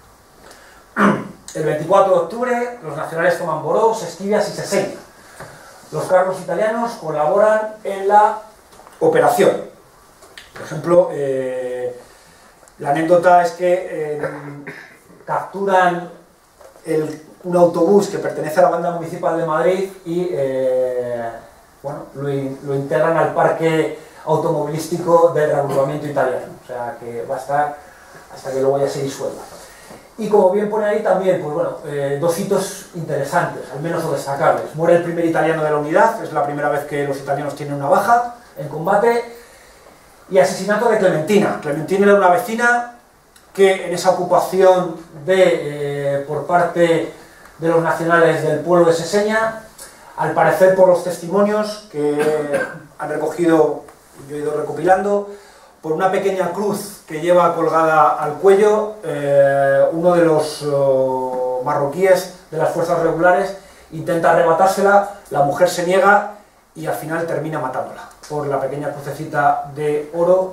El 24 de octubre, los nacionales toman Boró, Sesquivias y Seseña. Los carros italianos colaboran en la operación. Por ejemplo, la anécdota es que capturan un autobús que pertenece a la banda municipal de Madrid y bueno, lo integran al parque automovilístico del reagrupamiento italiano. O sea que va a estar hasta que luego ya se disuelva. Y como bien pone ahí también, pues bueno, 2 hitos interesantes, al menos o destacables. Muere el primer italiano de la unidad, es la primera vez que los italianos tienen una baja en combate. Y asesinato de Clementina. Clementina era una vecina que en esa ocupación por parte de los nacionales del pueblo de Seseña, al parecer por los testimonios que han recogido, yo he ido recopilando, por una pequeña cruz que lleva colgada al cuello, uno de los marroquíes de las fuerzas regulares intenta arrebatársela, la mujer se niega y al final termina matándola por la pequeña crucecita de oro,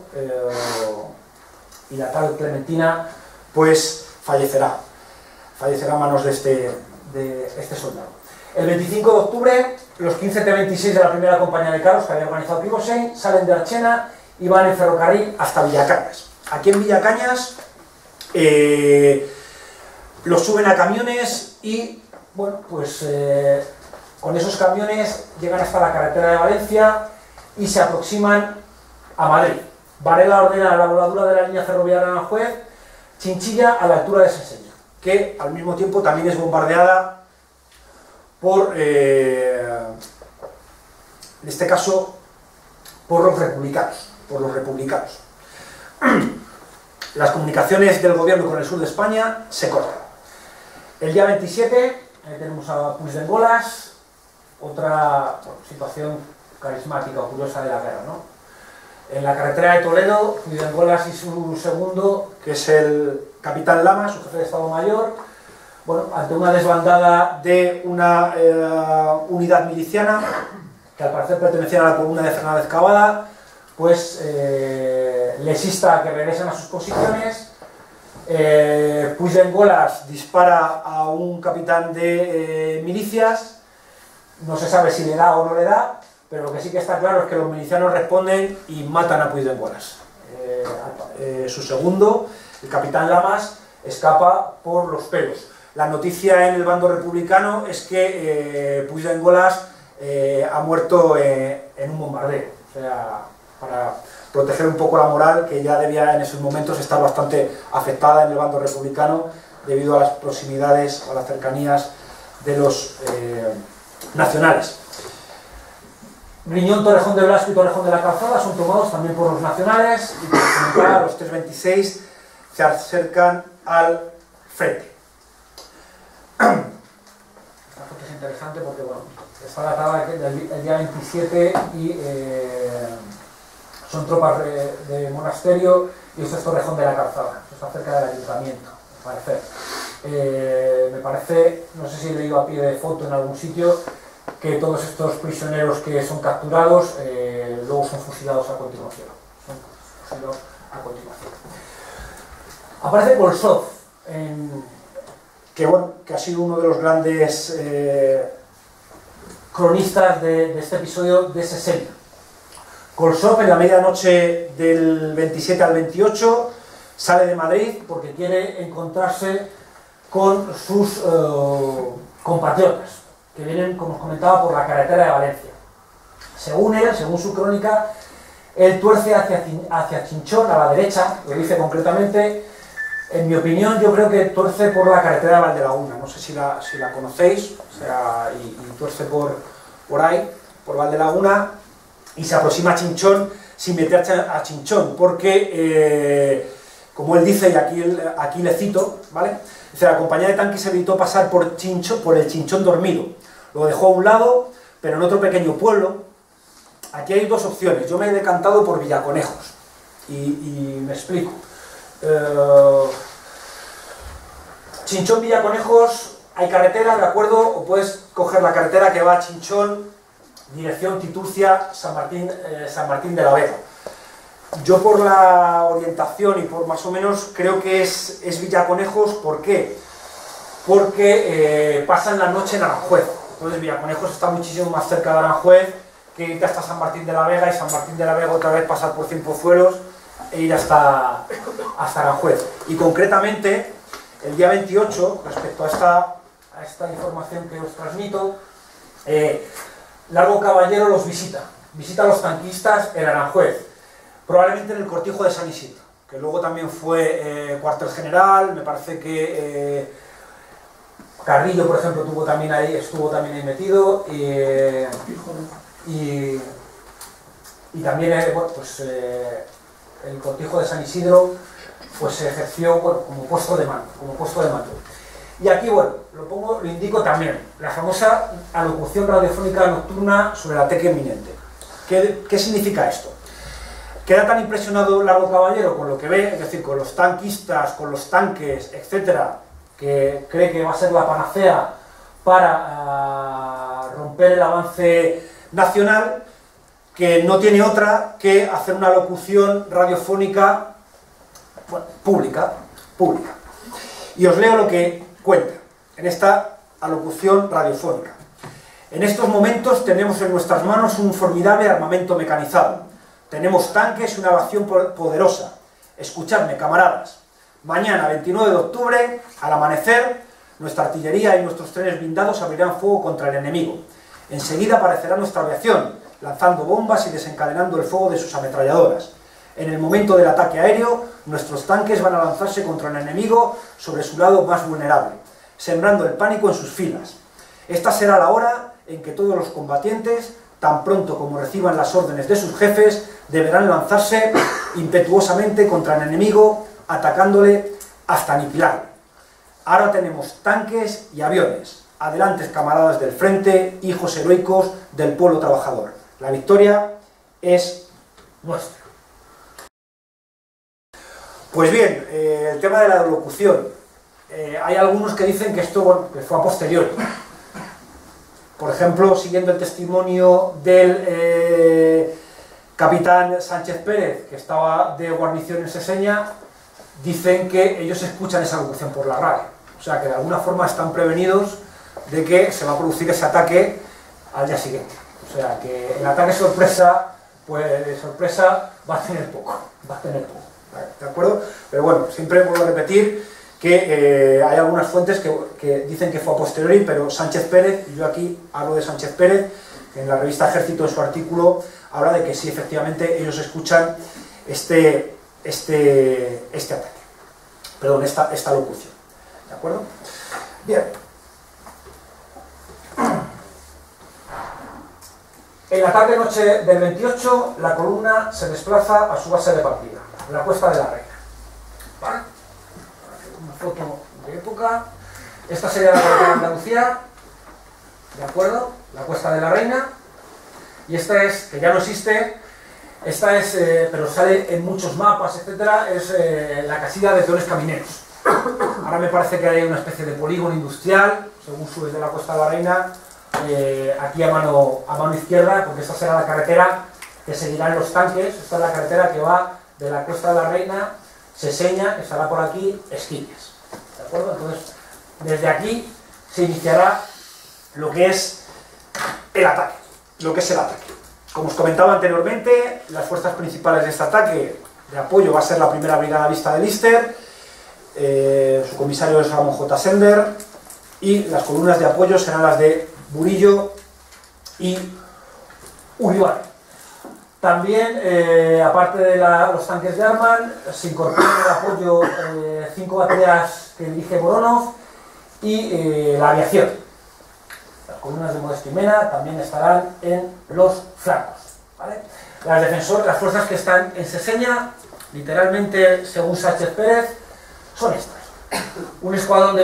y la tal Clementina pues fallecerá a manos de este soldado. El 25 de octubre, los 15 T-26 de la primera compañía de carros que había organizado Prigozhin salen de Archena y van en ferrocarril hasta Villacañas. Aquí en Villacañas los suben a camiones y, bueno, pues con esos camiones llegan hasta la carretera de Valencia y se aproximan a Madrid. Varela ordena la voladura de la línea ferroviaria Aranjuez, Chinchilla a la altura de Seseña, que al mismo tiempo también es bombardeada por, en este caso, por los republicanos. Las comunicaciones del gobierno con el sur de España se cortan. El día 27 tenemos a Puigdengolas, otra situación carismática o curiosa de la guerra, ¿no? En la carretera de Toledo, Puigdengolas y su segundo, que es el capitán Lama, su jefe de Estado Mayor, bueno, ante una desbandada de una unidad miliciana, que al parecer pertenecía a la columna de Fernández Cavada, pues les insta a que regresen a sus posiciones. Puigdengolas dispara a un capitán de milicias, no se sabe si le da o no le da, pero lo que sí que está claro es que los milicianos responden y matan a Puigdengolas. Su segundo, el capitán Lamas, escapa por los pelos. La noticia en el bando republicano es que Puigdengolas ha muerto en un bombardeo, o sea, para proteger un poco la moral, que ya debía en esos momentos estar bastante afectada en el bando republicano debido a las proximidades o a las cercanías de los nacionales. Griñón, Torrejón de Blasco y Torrejón de la Calzada son tomados también por los nacionales y, como comentaba, los 326 se acercan al frente. Esta foto es interesante porque, bueno, está datada el día 27 y son tropas de monasterio, y esto es Torrejón de la Calzada, esto está cerca del ayuntamiento, me parece, no sé si he leído a pie de foto en algún sitio, que todos estos prisioneros que son capturados luego son fusilados a continuación. Aparece Bolsov, que ha sido uno de los grandes cronistas de este episodio de Sesenya. Bolsov, en la medianoche del 27 al 28, sale de Madrid porque quiere encontrarse con sus compatriotas, que vienen, como os comentaba, por la carretera de Valencia. Según él, según su crónica, él tuerce hacia Chinchón, a la derecha, lo dice concretamente. En mi opinión, yo creo que tuerce por la carretera de Valdelaguna, no sé si la conocéis, o sea, y tuerce por ahí, por Valdelaguna, y se aproxima a Chinchón sin meterse a Chinchón, porque, como él dice, y aquí le cito, ¿vale? Dice, la compañía de tanques evitó pasar por el Chinchón dormido, lo dejó a un lado, pero en otro pequeño pueblo. Aquí hay dos opciones, yo me he decantado por Villaconejos, y me explico. Chinchón, Villaconejos, hay carretera, ¿de acuerdo? O puedes coger la carretera que va a Chinchón, dirección Titurcia, San Martín de la Vega. Yo, por la orientación y por más o menos, creo que es Villaconejos. ¿Por qué? Porque pasan la noche en Aranjuez. Entonces Villaconejos está muchísimo más cerca de Aranjuez que ir hasta San Martín de la Vega, y San Martín de la Vega otra vez pasar por Cienpozuelos e ir hasta Aranjuez. Y concretamente, el día 28, respecto a esta información que os transmito, Largo Caballero los visita a los tanquistas en Aranjuez, probablemente en el cortijo de San Isidro, que luego también fue cuartel general. Me parece que Carrillo, por ejemplo, estuvo también ahí metido, y también bueno, pues, el cortijo de San Isidro pues se ejerció, bueno, como puesto de mando. Y aquí, bueno, lo indico también, la famosa alocución radiofónica nocturna sobre el ataque inminente. ¿Qué significa esto? Queda tan impresionado Largo Caballero con lo que ve, es decir, con los tanquistas, con los tanques, etcétera, que cree que va a ser la panacea para romper el avance nacional, que no tiene otra que hacer una locución radiofónica, bueno, pública. Y os leo lo que cuenta en esta alocución radiofónica. En estos momentos tenemos en nuestras manos un formidable armamento mecanizado. Tenemos tanques y una aviación poderosa. Escuchadme, camaradas. Mañana, 29 de octubre, al amanecer, nuestra artillería y nuestros trenes blindados abrirán fuego contra el enemigo. Enseguida aparecerá nuestra aviación, lanzando bombas y desencadenando el fuego de sus ametralladoras. En el momento del ataque aéreo, nuestros tanques van a lanzarse contra el enemigo sobre su lado más vulnerable, sembrando el pánico en sus filas. Esta será la hora en que todos los combatientes, tan pronto como reciban las órdenes de sus jefes, deberán lanzarse impetuosamente contra el enemigo, atacándole hasta aniquilarlo. Ahora tenemos tanques y aviones. Adelante, camaradas del frente, hijos heroicos del pueblo trabajador. La victoria es nuestra. Pues bien, el tema de la locución. Hay algunos que dicen que esto, bueno, que fue a posteriori. Por ejemplo, siguiendo el testimonio del capitán Sánchez Pérez, que estaba de guarnición en Sesenya, dicen que ellos escuchan esa locución por la radio. O sea, que de alguna forma están prevenidos de que se va a producir ese ataque al día siguiente. O sea, que el ataque sorpresa, pues de sorpresa va a tener poco. ¿De acuerdo? Pero bueno, siempre vuelvo a repetir que hay algunas fuentes que dicen que fue a posteriori, pero Sánchez Pérez, y yo aquí hablo de Sánchez Pérez, que en la revista Ejército en su artículo habla de que sí, efectivamente, ellos escuchan este ataque, perdón, esta locución, ¿de acuerdo? Bien. En la tarde-noche del 28, la columna se desplaza a su base de partida, en la Cuesta de la Reina. ¿Vale? Una foto de época. Esta sería la carretera de Andalucía, ¿de acuerdo? La Cuesta de la Reina. Y esta es, que ya no existe, esta es, pero sale en muchos mapas, etcétera, es la casilla de peones camineros. Ahora me parece que hay una especie de polígono industrial, según subes de la Cuesta de la Reina, aquí a mano izquierda, porque esta será la carretera que seguirán los tanques. Esta es la carretera que va de la Cuesta de la Reina, Seseña, que estará por aquí, Esquilles, ¿de acuerdo? Entonces, desde aquí se iniciará lo que es el ataque, Como os comentaba anteriormente, las fuerzas principales de este ataque de apoyo va a ser la primera brigada vista de Lister, su comisario es Ramón J. Sender, y las columnas de apoyo serán las de Burillo y Uribarri. También, aparte de los tanques de Arman, se incorporan al apoyo 5 baterías que dirige Voronov y la aviación. Las columnas de Modesto y Mena también estarán en los flancos, ¿vale? Las fuerzas que están en Seseña, literalmente, según Sánchez Pérez, son estas. El escuadrón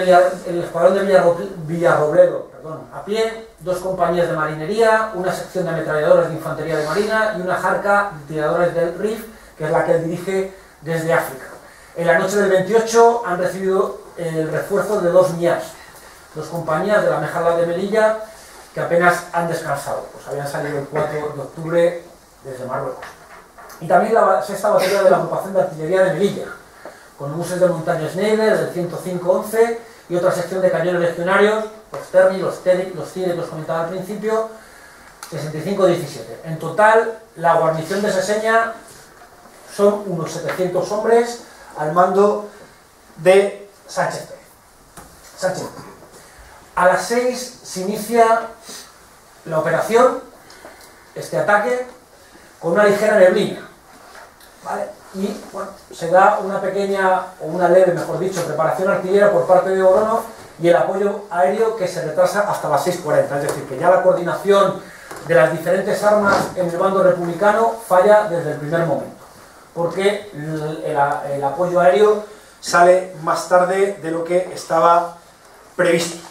de Villarrobledo, a pie, 2 compañías de marinería, una sección de ametralladoras de infantería de marina y una jarca de tiradores del RIF, que es la que él dirige desde África. En la noche del 28 han recibido el refuerzo de 2 MIAs, 2 compañías de la Mejala de Melilla, que apenas han descansado, pues habían salido el 4 de octubre desde Marruecos. Y también la 6ª batería de la agrupación de artillería de Melilla, con buses de montaña Schneider del 105-11 y otra sección de cañones legionarios, los Terni, los Tigre que os comentaba al principio, 65-17. En total, la guarnición de Seseña son unos 700 hombres al mando de Sánchez Pérez. A las 6 se inicia la operación, este ataque, con una ligera neblina, ¿vale? Y bueno, se da una pequeña, o una leve, mejor dicho, preparación artillera por parte de Voronov y el apoyo aéreo que se retrasa hasta las 6:40, es decir, que ya la coordinación de las diferentes armas en el bando republicano falla desde el primer momento, porque el apoyo aéreo sale más tarde de lo que estaba previsto.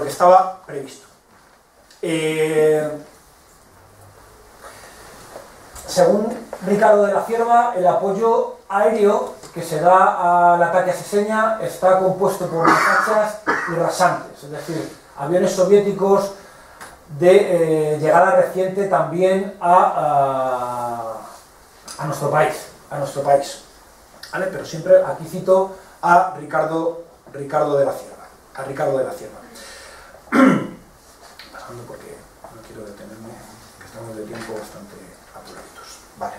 Según Ricardo de la Cierva, el apoyo aéreo que se da al ataque a Seseña está compuesto por muchachas y rasantes, es decir, aviones soviéticos de llegada reciente también a nuestro país, ¿vale? Pero siempre aquí cito a Ricardo de la Cierva. Pasando porque no quiero detenerme, que estamos de tiempo bastante apuraditos.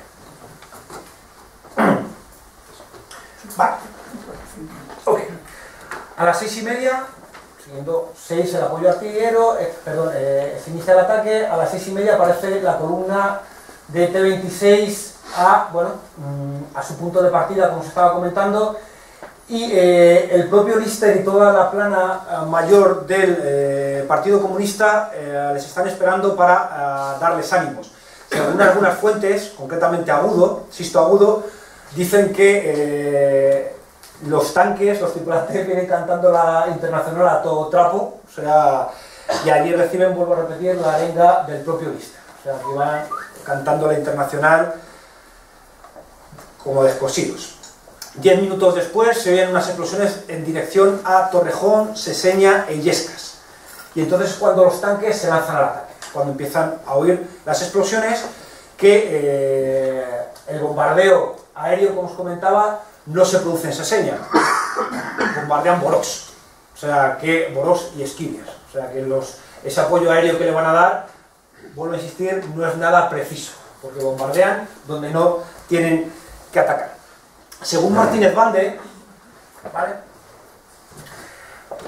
Vale. Ok. A las 6:30, siguiendo 6 el apoyo artillero, se inicia el ataque. A las 6:30 aparece la columna de T-26 a su punto de partida, como se estaba comentando, y el propio Lister y toda la plana mayor del Partido Comunista les están esperando para darles ánimos. Según algunas fuentes, concretamente Sisto Agudo, dicen que los tanques, los tripulantes vienen cantando la Internacional a todo trapo, o sea, y allí reciben, vuelvo a repetir, la arenga del propio Lister, o sea, que van cantando la Internacional como descosidos. 10 minutos después se oyen unas explosiones en dirección a Torrejón, Seseña e Illescas. Y entonces es cuando los tanques se lanzan al ataque, cuando empiezan a oír las explosiones, que el bombardeo aéreo, como os comentaba, no se produce en Seseña, bombardean Borós, o sea, que Borós y Esquilles, o sea, que ese apoyo aéreo que le van a dar, vuelvo a insistir, no es nada preciso, porque bombardean donde no tienen que atacar. Según Martínez Bande, ¿vale?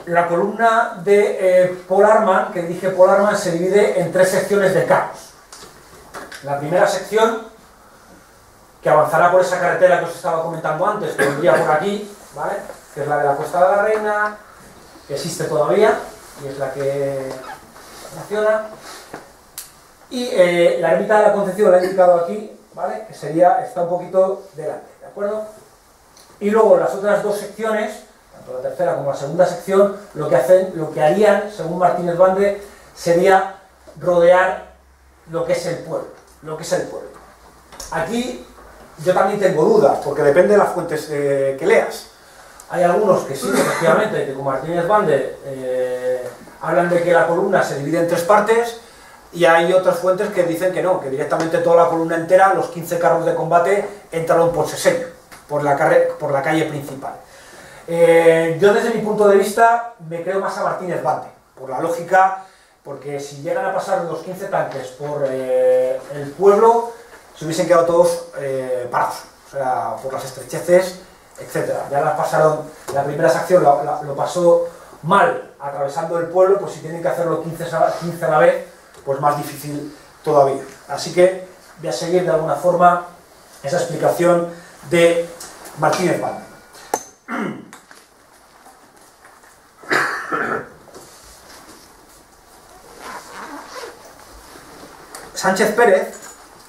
la columna de Paul Arman, que dirige Paul Arman, se divide en 3 secciones de caos. La primera sección, que avanzará por esa carretera que os estaba comentando antes, que vendría por aquí, ¿vale?, que es la de la Cuesta de la Reina, que existe todavía, y es la que funciona. Y la ermita de la Concepción la he indicado aquí, ¿vale?, que sería, está un poquito delante, ¿de acuerdo? Y luego las otras 2 secciones, tanto la tercera como la segunda sección, lo que harían, según Martínez Bande, sería rodear lo que es el pueblo, Aquí yo también tengo dudas, porque depende de las fuentes que leas. Hay algunos que sí, efectivamente, que como Martínez Bande hablan de que la columna se divide en 3 partes, y hay otras fuentes que dicen que no, que directamente toda la columna entera, los 15 carros de combate, entraron por Seseña, por la calle principal. Yo desde mi punto de vista me creo más a Martínez Bande, por la lógica, porque si llegan a pasar los 15 tanques por el pueblo, se hubiesen quedado todos parados, o sea, por las estrecheces, etc. Ya las pasaron, la primera sección lo pasó mal atravesando el pueblo, pues si tienen que hacerlo 15 a la vez, pues más difícil todavía. Así que voy a seguir de alguna forma esa explicación de Martínez Bande. Sánchez Pérez,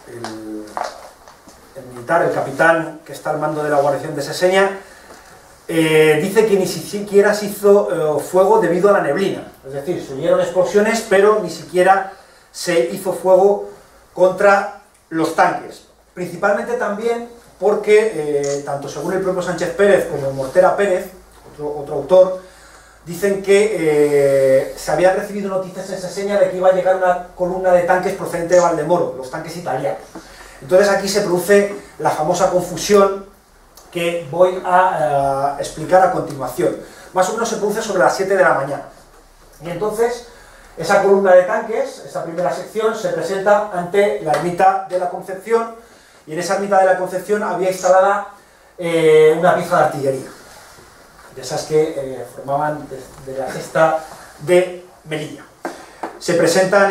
el militar, el capitán que está al mando de la guarnición de Seseña, dice que ni siquiera se hizo fuego debido a la neblina. Es decir, se oyeron explosiones, pero ni siquiera se hizo fuego contra los tanques. Principalmente también porque, tanto según el propio Sánchez Pérez como Mortera Pérez, otro autor, dicen que se habían recibido noticias en Seseña de que iba a llegar una columna de tanques procedente de Valdemoro, los tanques italianos. Entonces aquí se produce la famosa confusión que voy a explicar a continuación. Más o menos se produce sobre las 7 de la mañana. Y entonces esa columna de tanques, esa primera sección, se presenta ante la ermita de la Concepción, y en esa ermita de la Concepción había instalada una pieza de artillería, de esas que formaban de la sexta de Melilla. Se presentan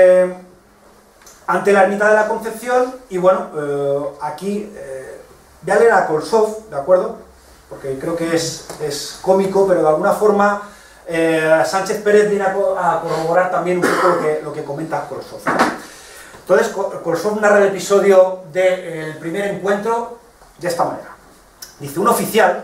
ante la ermita de la Concepción, y bueno, aquí voy a leer a Kolsov, ¿de acuerdo? Porque creo que es cómico, pero de alguna forma Sánchez Pérez viene a corroborar también un poco lo que comenta Kolsov. Entonces, Kolsov narra el episodio del primer encuentro de esta manera. Dice, un oficial,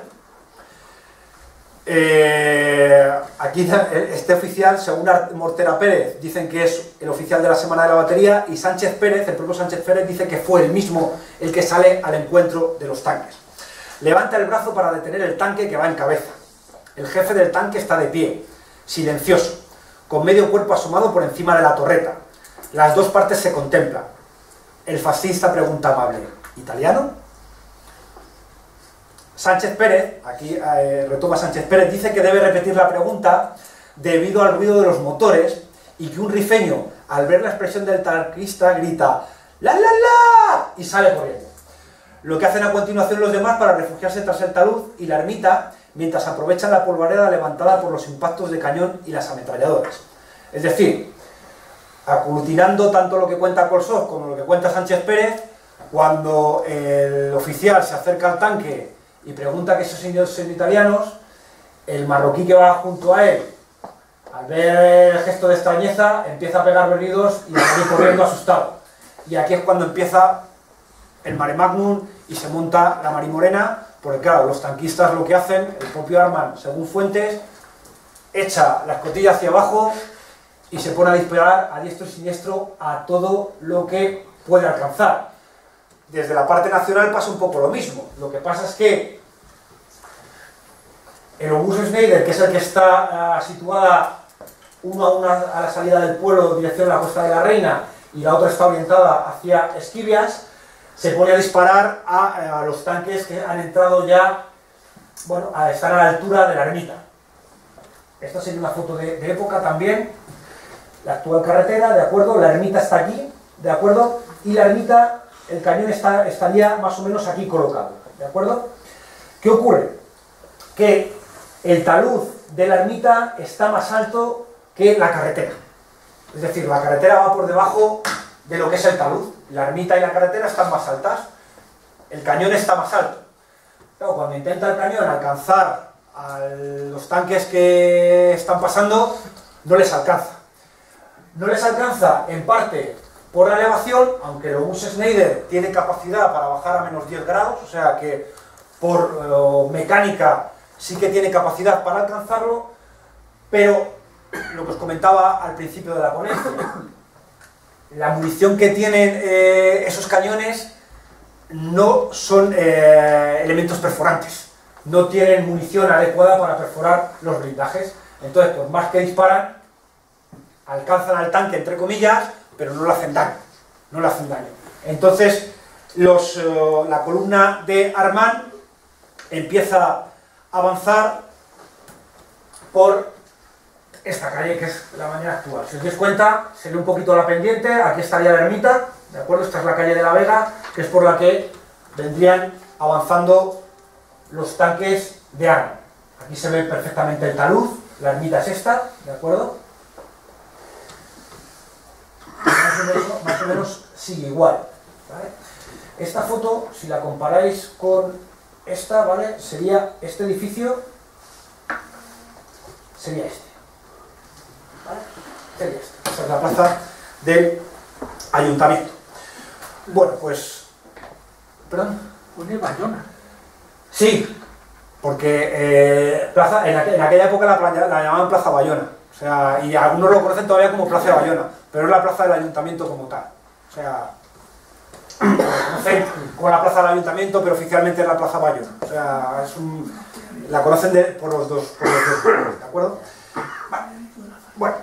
aquí este oficial, según Mortera Pérez, dicen que es el oficial de la semana de la batería, y Sánchez Pérez, el propio Sánchez Pérez, dice que fue el mismo el que sale al encuentro de los tanques. Levanta el brazo para detener el tanque que va en cabeza. El jefe del tanque está de pie, silencioso, con medio cuerpo asomado por encima de la torreta. Las 2 partes se contemplan. El fascista pregunta amable, ¿italiano? Sánchez Pérez, aquí retoma Sánchez Pérez, dice que debe repetir la pregunta debido al ruido de los motores, y que un rifeño, al ver la expresión del tanquista, grita ¡la, la, la!, y sale corriendo. Lo que hacen a continuación los demás para refugiarse tras el talud y la ermita, mientras aprovechan la polvareda levantada por los impactos de cañón y las ametralladoras. Es decir, aglutinando tanto lo que cuenta Kolsov como lo que cuenta Sánchez Pérez, cuando el oficial se acerca al tanque y pregunta que esos señores son italianos, el marroquí que va junto a él, al ver el gesto de extrañeza, empieza a pegar berridos y a salir corriendo asustado. Y aquí es cuando empieza el mare magnum y se monta la marimorena, porque claro, los tanquistas lo que hacen, el propio Arman, según fuentes, echa la escotilla hacia abajo y se pone a disparar a diestro y siniestro a todo lo que puede alcanzar. Desde la parte nacional pasa un poco lo mismo. Lo que pasa es que el obús Schneider, que es el que está situada uno a la salida del pueblo, dirección a la Costa de la Reina, y la otra está orientada hacia Esquivias, se pone a disparar a los tanques que han entrado ya, bueno, están a la altura de la ermita. Esta sería una foto de época también, la actual carretera, ¿de acuerdo? La ermita está aquí, ¿de acuerdo? Y la ermita, el cañón estaría más o menos aquí colocado, ¿de acuerdo? ¿Qué ocurre? Que el talud de la ermita está más alto que la carretera. Es decir, la carretera va por debajo de lo que es el talud. La ermita y la carretera están más altas. El cañón está más alto. Claro, cuando intenta el cañón alcanzar a los tanques que están pasando, no les alcanza. No les alcanza en parte por la elevación, aunque el obús Schneider tiene capacidad para bajar a menos 10 grados, o sea que por mecánica sí que tiene capacidad para alcanzarlo, pero lo que os comentaba al principio de la ponencia, la munición que tienen esos cañones no son elementos perforantes, no tienen munición adecuada para perforar los blindajes. Entonces, por más que disparan, alcanzan al tanque, entre comillas, pero no le hacen daño, no le hacen daño. Entonces, la columna de Armand empieza a avanzar por esta calle, que es la manera actual. Si os dais cuenta, se ve un poquito la pendiente, aquí estaría la ermita, ¿de acuerdo? Esta es la calle de la Vega, que es por la que vendrían avanzando los tanques de Armand. Aquí se ve perfectamente el talud, la ermita es esta, ¿de acuerdo? Más o menos sigue igual, ¿vale? Esta foto, si la comparáis con esta, ¿vale? Sería este edificio, sería este, ¿vale? Sería este. Esta es la plaza del ayuntamiento. Bueno, pues... ¿Perdón? Pone Bayona. Sí, porque en aquella época la llamaban Plaza Bayona. O sea, y algunos lo conocen todavía como Plaza de Bayona, pero es la plaza del ayuntamiento como tal. O sea, lo conocen como la plaza del ayuntamiento, pero oficialmente es la Plaza Bayona. O sea, la conocen por los dos, ¿de acuerdo? Bueno.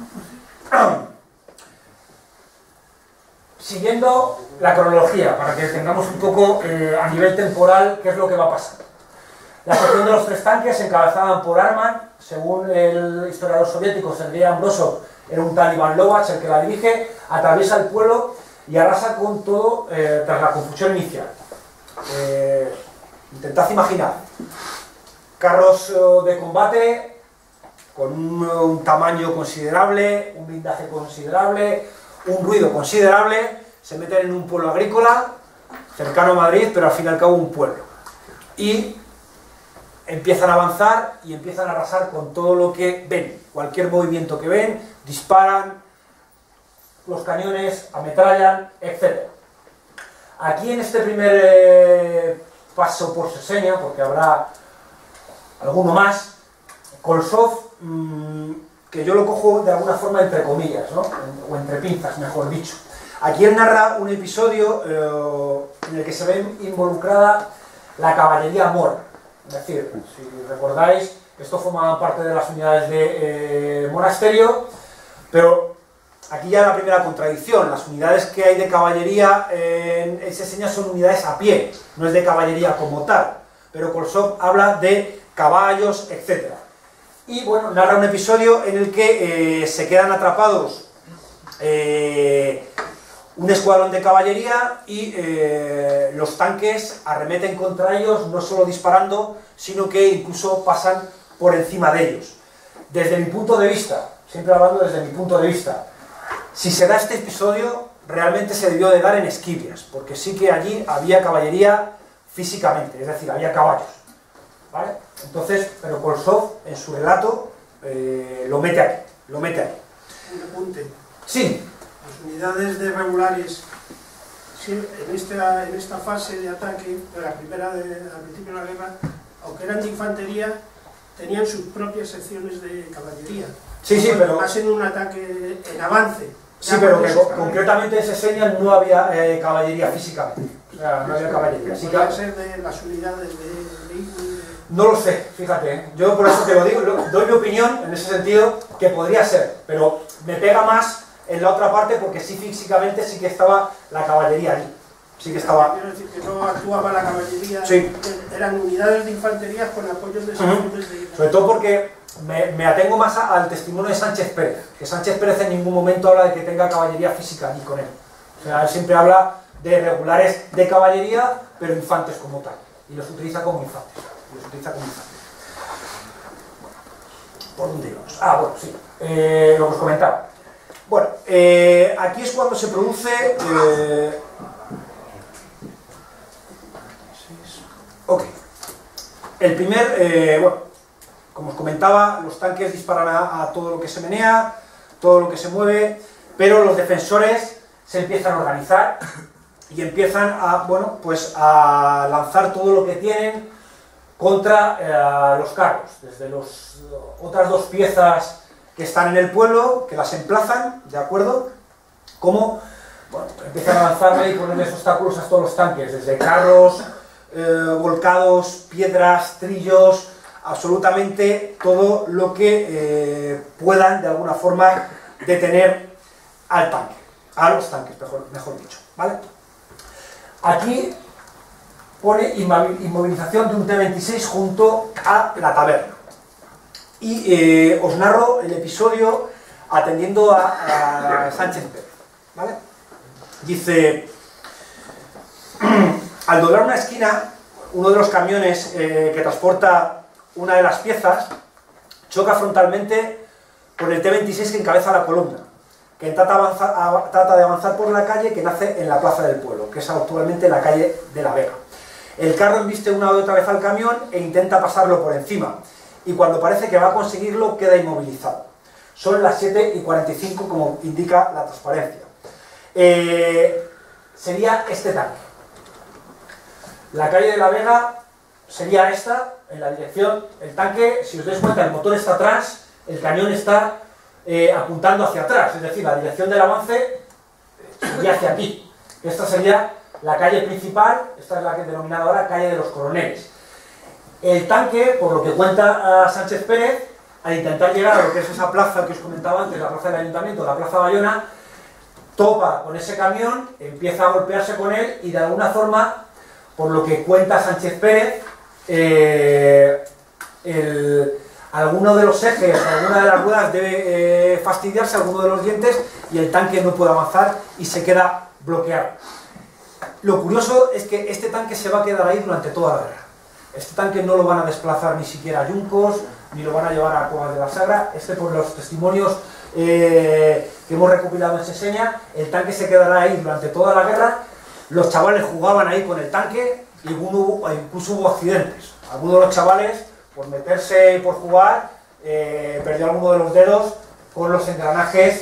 Siguiendo la cronología, para que tengamos un poco a nivel temporal qué es lo que va a pasar. La sección de los tres tanques, encabezaban por Armand, según el historiador soviético Sergei Ambrosov, era un tal Iván Lovach el que la dirige, atraviesa el pueblo y arrasa con todo tras la confusión inicial. Intentad imaginar carros de combate con un tamaño considerable, un blindaje considerable, un ruido considerable, se meten en un pueblo agrícola cercano a Madrid, pero al fin y al cabo un pueblo, y empiezan a avanzar y empiezan a arrasar con todo lo que ven. Cualquier movimiento que ven, disparan, los cañones ametrallan, etc. Aquí en este primer paso por Seseña, porque habrá alguno más, Kolsov, que yo lo cojo de alguna forma entre comillas, ¿no? O entre pinzas, mejor dicho. Aquí él narra un episodio en el que se ve involucrada la caballería mora. Es decir, si recordáis, esto formaba parte de las unidades de monasterio, pero aquí ya la primera contradicción. Las unidades que hay de caballería en Seseña son unidades a pie, no es de caballería como tal, pero Kolsov habla de caballos, etc. Y bueno, narra un episodio en el que se quedan atrapados un escuadrón de caballería y los tanques arremeten contra ellos, no solo disparando, sino que incluso pasan por encima de ellos. Desde mi punto de vista, siempre hablando desde mi punto de vista, si se da este episodio, realmente se debió de dar en Esquivias, porque sí que allí había caballería físicamente, es decir, había caballos, ¿vale? Entonces, pero Kolsov en su relato lo mete aquí, lo mete ahí. Un apunte. Sí. Las unidades de regulares, sí, en esta fase de ataque, de la primera al principio de la guerra, aunque eran de infantería, tenían sus propias secciones de caballería. Sí, sí, pero... Más en un ataque en avance. Sí, pero que concretamente en Seseña no había caballería físicamente. O sea, no había caballería. Sí, ¿Podría ser de las unidades de no lo sé, fíjate, ¿eh? Yo por eso te lo digo, doy mi opinión en ese sentido, que podría ser, pero me pega más en la otra parte porque sí, físicamente sí que estaba la caballería allí. Sí que estaba... Quiero decir que no actuaba la caballería, sí. Eran unidades de infantería con apoyos de secciones de... Sobre todo porque me atengo más al testimonio de Sánchez Pérez, que Sánchez Pérez en ningún momento habla de que tenga caballería física allí con él. O sea, él siempre habla de regulares de caballería, pero infantes como tal, y los utiliza como infantes. ¿Por dónde íbamos? Ah, bueno, sí, lo que os comentaba. Bueno, aquí es cuando se produce... ok. El primer, bueno, como os comentaba, los tanques disparan a todo lo que se menea, todo lo que se mueve, pero los defensores se empiezan a organizar y empiezan a, bueno, pues a lanzar todo lo que tienen contra los carros, desde las otras dos piezas que están en el pueblo, que las emplazan, ¿de acuerdo? Como, bueno, empiezan a lanzarle y ponerles obstáculos a todos los tanques, desde carros, volcados, piedras, trillos, absolutamente todo lo que puedan de alguna forma detener al tanque, a los tanques, mejor dicho, ¿vale? Aquí pone inmovilización de un T-26 junto a la taberna. Y os narro el episodio atendiendo a Sánchez Pérez, ¿vale? Dice, al doblar una esquina, uno de los camiones que transporta una de las piezas choca frontalmente con el T-26 que encabeza la columna, que trata de avanzar por la calle que nace en la plaza del pueblo, que es actualmente la calle de la Vega. El carro embiste una y otra vez al camión e intenta pasarlo por encima, y cuando parece que va a conseguirlo, queda inmovilizado. Son las 7:45, como indica la transparencia. Sería este tanque. La calle de la Vega sería esta, en la dirección. El tanque, si os dais cuenta, el motor está atrás, el camión está apuntando hacia atrás, es decir, la dirección del avance sería hacia aquí. Esta sería la calle principal, esta es la que he denominado ahora calle de los Coroneles. El tanque, por lo que cuenta Sánchez Pérez, al intentar llegar a lo que es esa plaza que os comentaba antes, la plaza del Ayuntamiento, la plaza Bayona, topa con ese camión, empieza a golpearse con él y de alguna forma, por lo que cuenta Sánchez Pérez, alguno de los ejes, alguna de las ruedas debe fastidiarse, alguno de los dientes, y el tanque no puede avanzar y se queda bloqueado. Lo curioso es que este tanque se va a quedar ahí durante toda la guerra. Este tanque no lo van a desplazar ni siquiera a Yuncos, ni lo van a llevar a Cuevas de la Sagra. Por los testimonios que hemos recopilado en Seseña, el tanque se quedará ahí durante toda la guerra. Los chavales jugaban ahí con el tanque y incluso hubo accidentes. Algunos de los chavales, por meterse y por jugar, perdió alguno de los dedos con los engranajes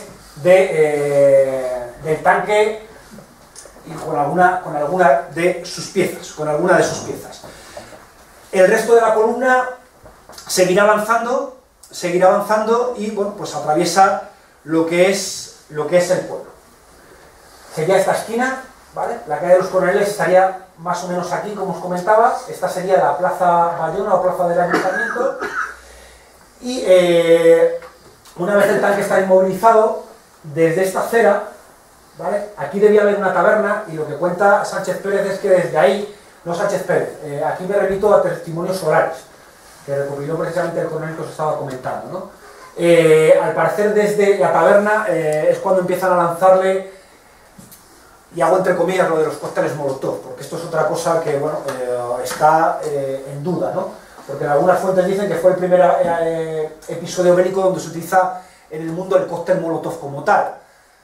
del tanque y con alguna de sus piezas, El resto de la columna seguirá avanzando y, bueno, pues atraviesa lo que es el pueblo. Sería esta esquina, ¿vale? La calle de los Coroneles estaría más o menos aquí, como os comentaba. Esta sería la plaza Bayona o plaza del Ayuntamiento. Y una vez el tanque está inmovilizado, desde esta acera, ¿vale? Aquí debía haber una taberna, y lo que cuenta Sánchez Pérez es que desde ahí, no Sánchez Pérez, aquí me remito a testimonios orales, que recopiló precisamente el coronel que os estaba comentando, ¿no? Al parecer desde la taberna es cuando empiezan a lanzarle, y hago entre comillas lo de los cócteles Molotov, porque esto es otra cosa que, bueno, está en duda, ¿no? Porque en algunas fuentes dicen que fue el primer episodio bélico donde se utiliza en el mundo el cóctel Molotov como tal.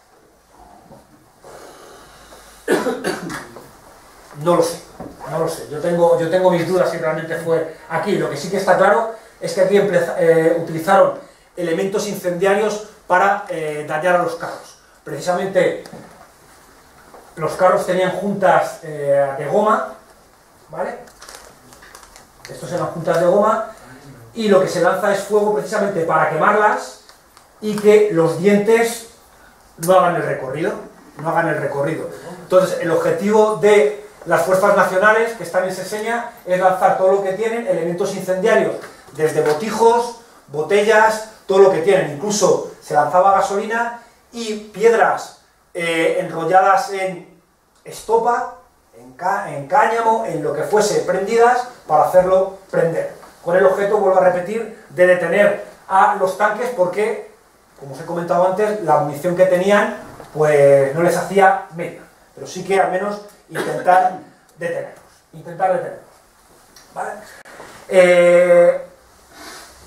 No lo sé. Yo tengo mis dudas si realmente fue aquí. Lo que sí que está claro es que aquí utilizaron elementos incendiarios para dañar a los carros. Precisamente los carros tenían juntas de goma, ¿vale? Estos eran juntas de goma, y lo que se lanza es fuego precisamente para quemarlas y que los dientes no hagan el recorrido. Entonces, el objetivo de las fuerzas nacionales que están en Seseña es lanzar todo lo que tienen, elementos incendiarios, desde botijos, botellas, todo lo que tienen. Incluso se lanzaba gasolina y piedras enrolladas en estopa, en cáñamo, en lo que fuese, prendidas, para hacerlo prender. Con el objeto, vuelvo a repetir, de detener a los tanques, porque, como os he comentado antes, la munición que tenían pues no les hacía media, pero sí que al menos intentar detenerlos, ¿vale?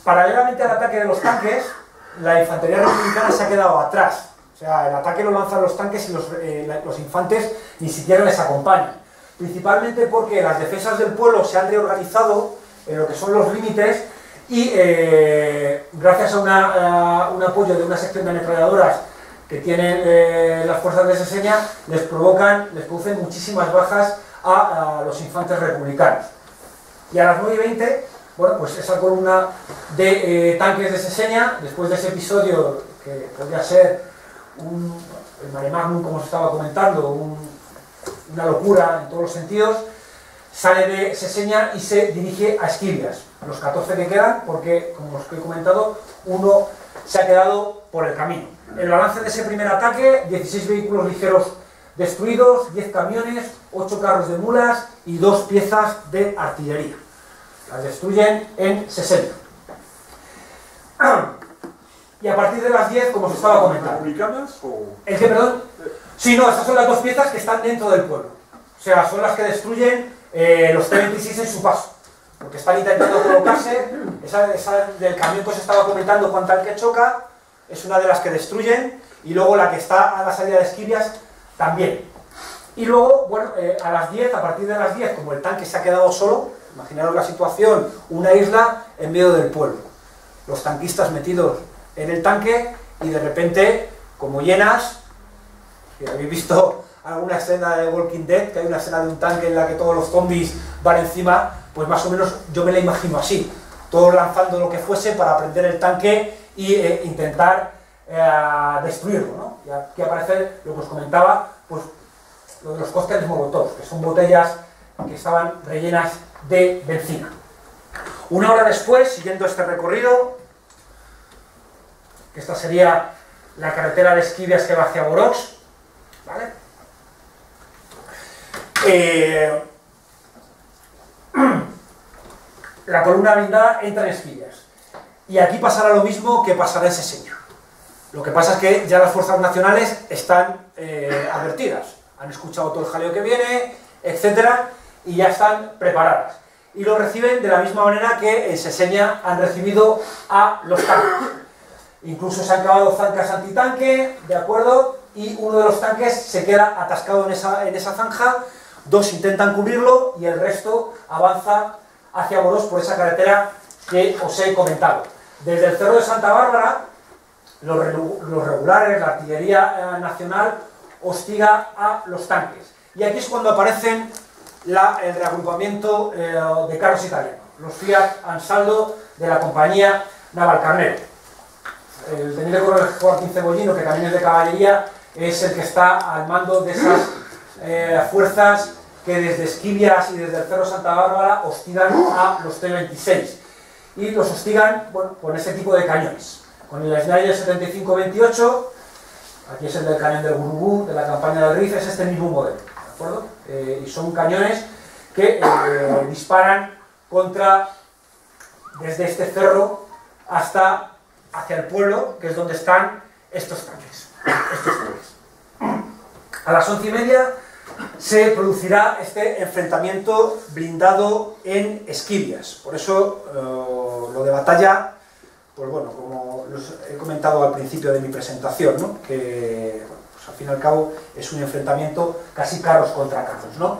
Paralelamente al ataque de los tanques, la infantería republicana se ha quedado atrás. O sea, el ataque lo lanzan los tanques y los infantes ni siquiera les acompañan. Principalmente porque las defensas del pueblo se han reorganizado en lo que son los límites y gracias a un apoyo de una sección de ametralladoras que tienen las fuerzas de Seseña, les producen muchísimas bajas a los infantes republicanos. Y a las 9:20, bueno, pues esa columna de tanques de Seseña, después de ese episodio que podría ser el mare magnum, como os estaba comentando, una locura en todos los sentidos, sale de Seseña y se dirige a Esquivias, los 14 que quedan, porque, como os he comentado, uno se ha quedado por el camino. El balance de ese primer ataque: 16 vehículos ligeros destruidos, 10 camiones, 8 carros de mulas y 2 piezas de artillería. Las destruyen en Seseña. Y a partir de las 10, como os estaba comentando... ¿Republicanas o...? ¿El qué, perdón? Sí, no, estas son las 2 piezas que están dentro del pueblo. O sea, son las que destruyen los T-26 en su paso. Porque están intentando colocarse, esa del camión que os estaba comentando, Juan Tal, que choca, es una de las que destruyen, y luego la que está a la salida de Esquivias también. Y luego, bueno, a las 10, a partir de las 10, como el tanque se ha quedado solo, imaginaros la situación, una isla en medio del pueblo. Los tanquistas metidos en el tanque y de repente, como llenas, que habéis visto alguna escena de Walking Dead, que hay una escena de un tanque en la que todos los zombies van encima, pues más o menos yo me la imagino así, todos lanzando lo que fuese para prender el tanque y intentar destruirlo, ¿no? Y aquí aparece lo que os comentaba, pues lo de los cócteles Molotov, que son botellas que estaban rellenas de benzina. Una hora después, siguiendo este recorrido, que esta sería la carretera de Esquivias que va hacia Borox, ¿vale? La columna blindada entra en Esquivias. Y aquí pasará lo mismo que pasará en Seseña. Lo que pasa es que ya las fuerzas nacionales están advertidas. Han escuchado todo el jaleo que viene, etcétera, y ya están preparadas. Y lo reciben de la misma manera que en Seseña han recibido a los tanques. Incluso se han clavado zancas antitanque, ¿de acuerdo? Y uno de los tanques se queda atascado en esa zanja, 2 intentan cubrirlo y el resto avanza hacia Borox por esa carretera que os he comentado. Desde el Cerro de Santa Bárbara, los regulares, la artillería nacional, hostiga a los tanques. Y aquí es cuando aparecen el reagrupamiento de carros italianos, los Fiat Ansaldo de la compañía Navalcarnero. El teniente coronel Joaquín Cebollino, que también es de caballería, es el que está al mando de esas fuerzas que desde Esquivias y desde el Cerro Santa Bárbara hostigan a los T-26. Y los hostigan, bueno, con ese tipo de cañones. Con el Schneider 75-28, aquí es el del cañón del Gurugú, de la campaña del Rif, es este mismo modelo, ¿de acuerdo? Y son cañones que disparan desde este cerro hasta hacia el pueblo, que es donde están estos tanques. A las 11:30 se producirá este enfrentamiento blindado en Esquivias. Por eso lo de batalla, pues bueno, como os he comentado al principio de mi presentación, ¿no? Que bueno, pues al fin y al cabo es un enfrentamiento casi carros contra carros, ¿no?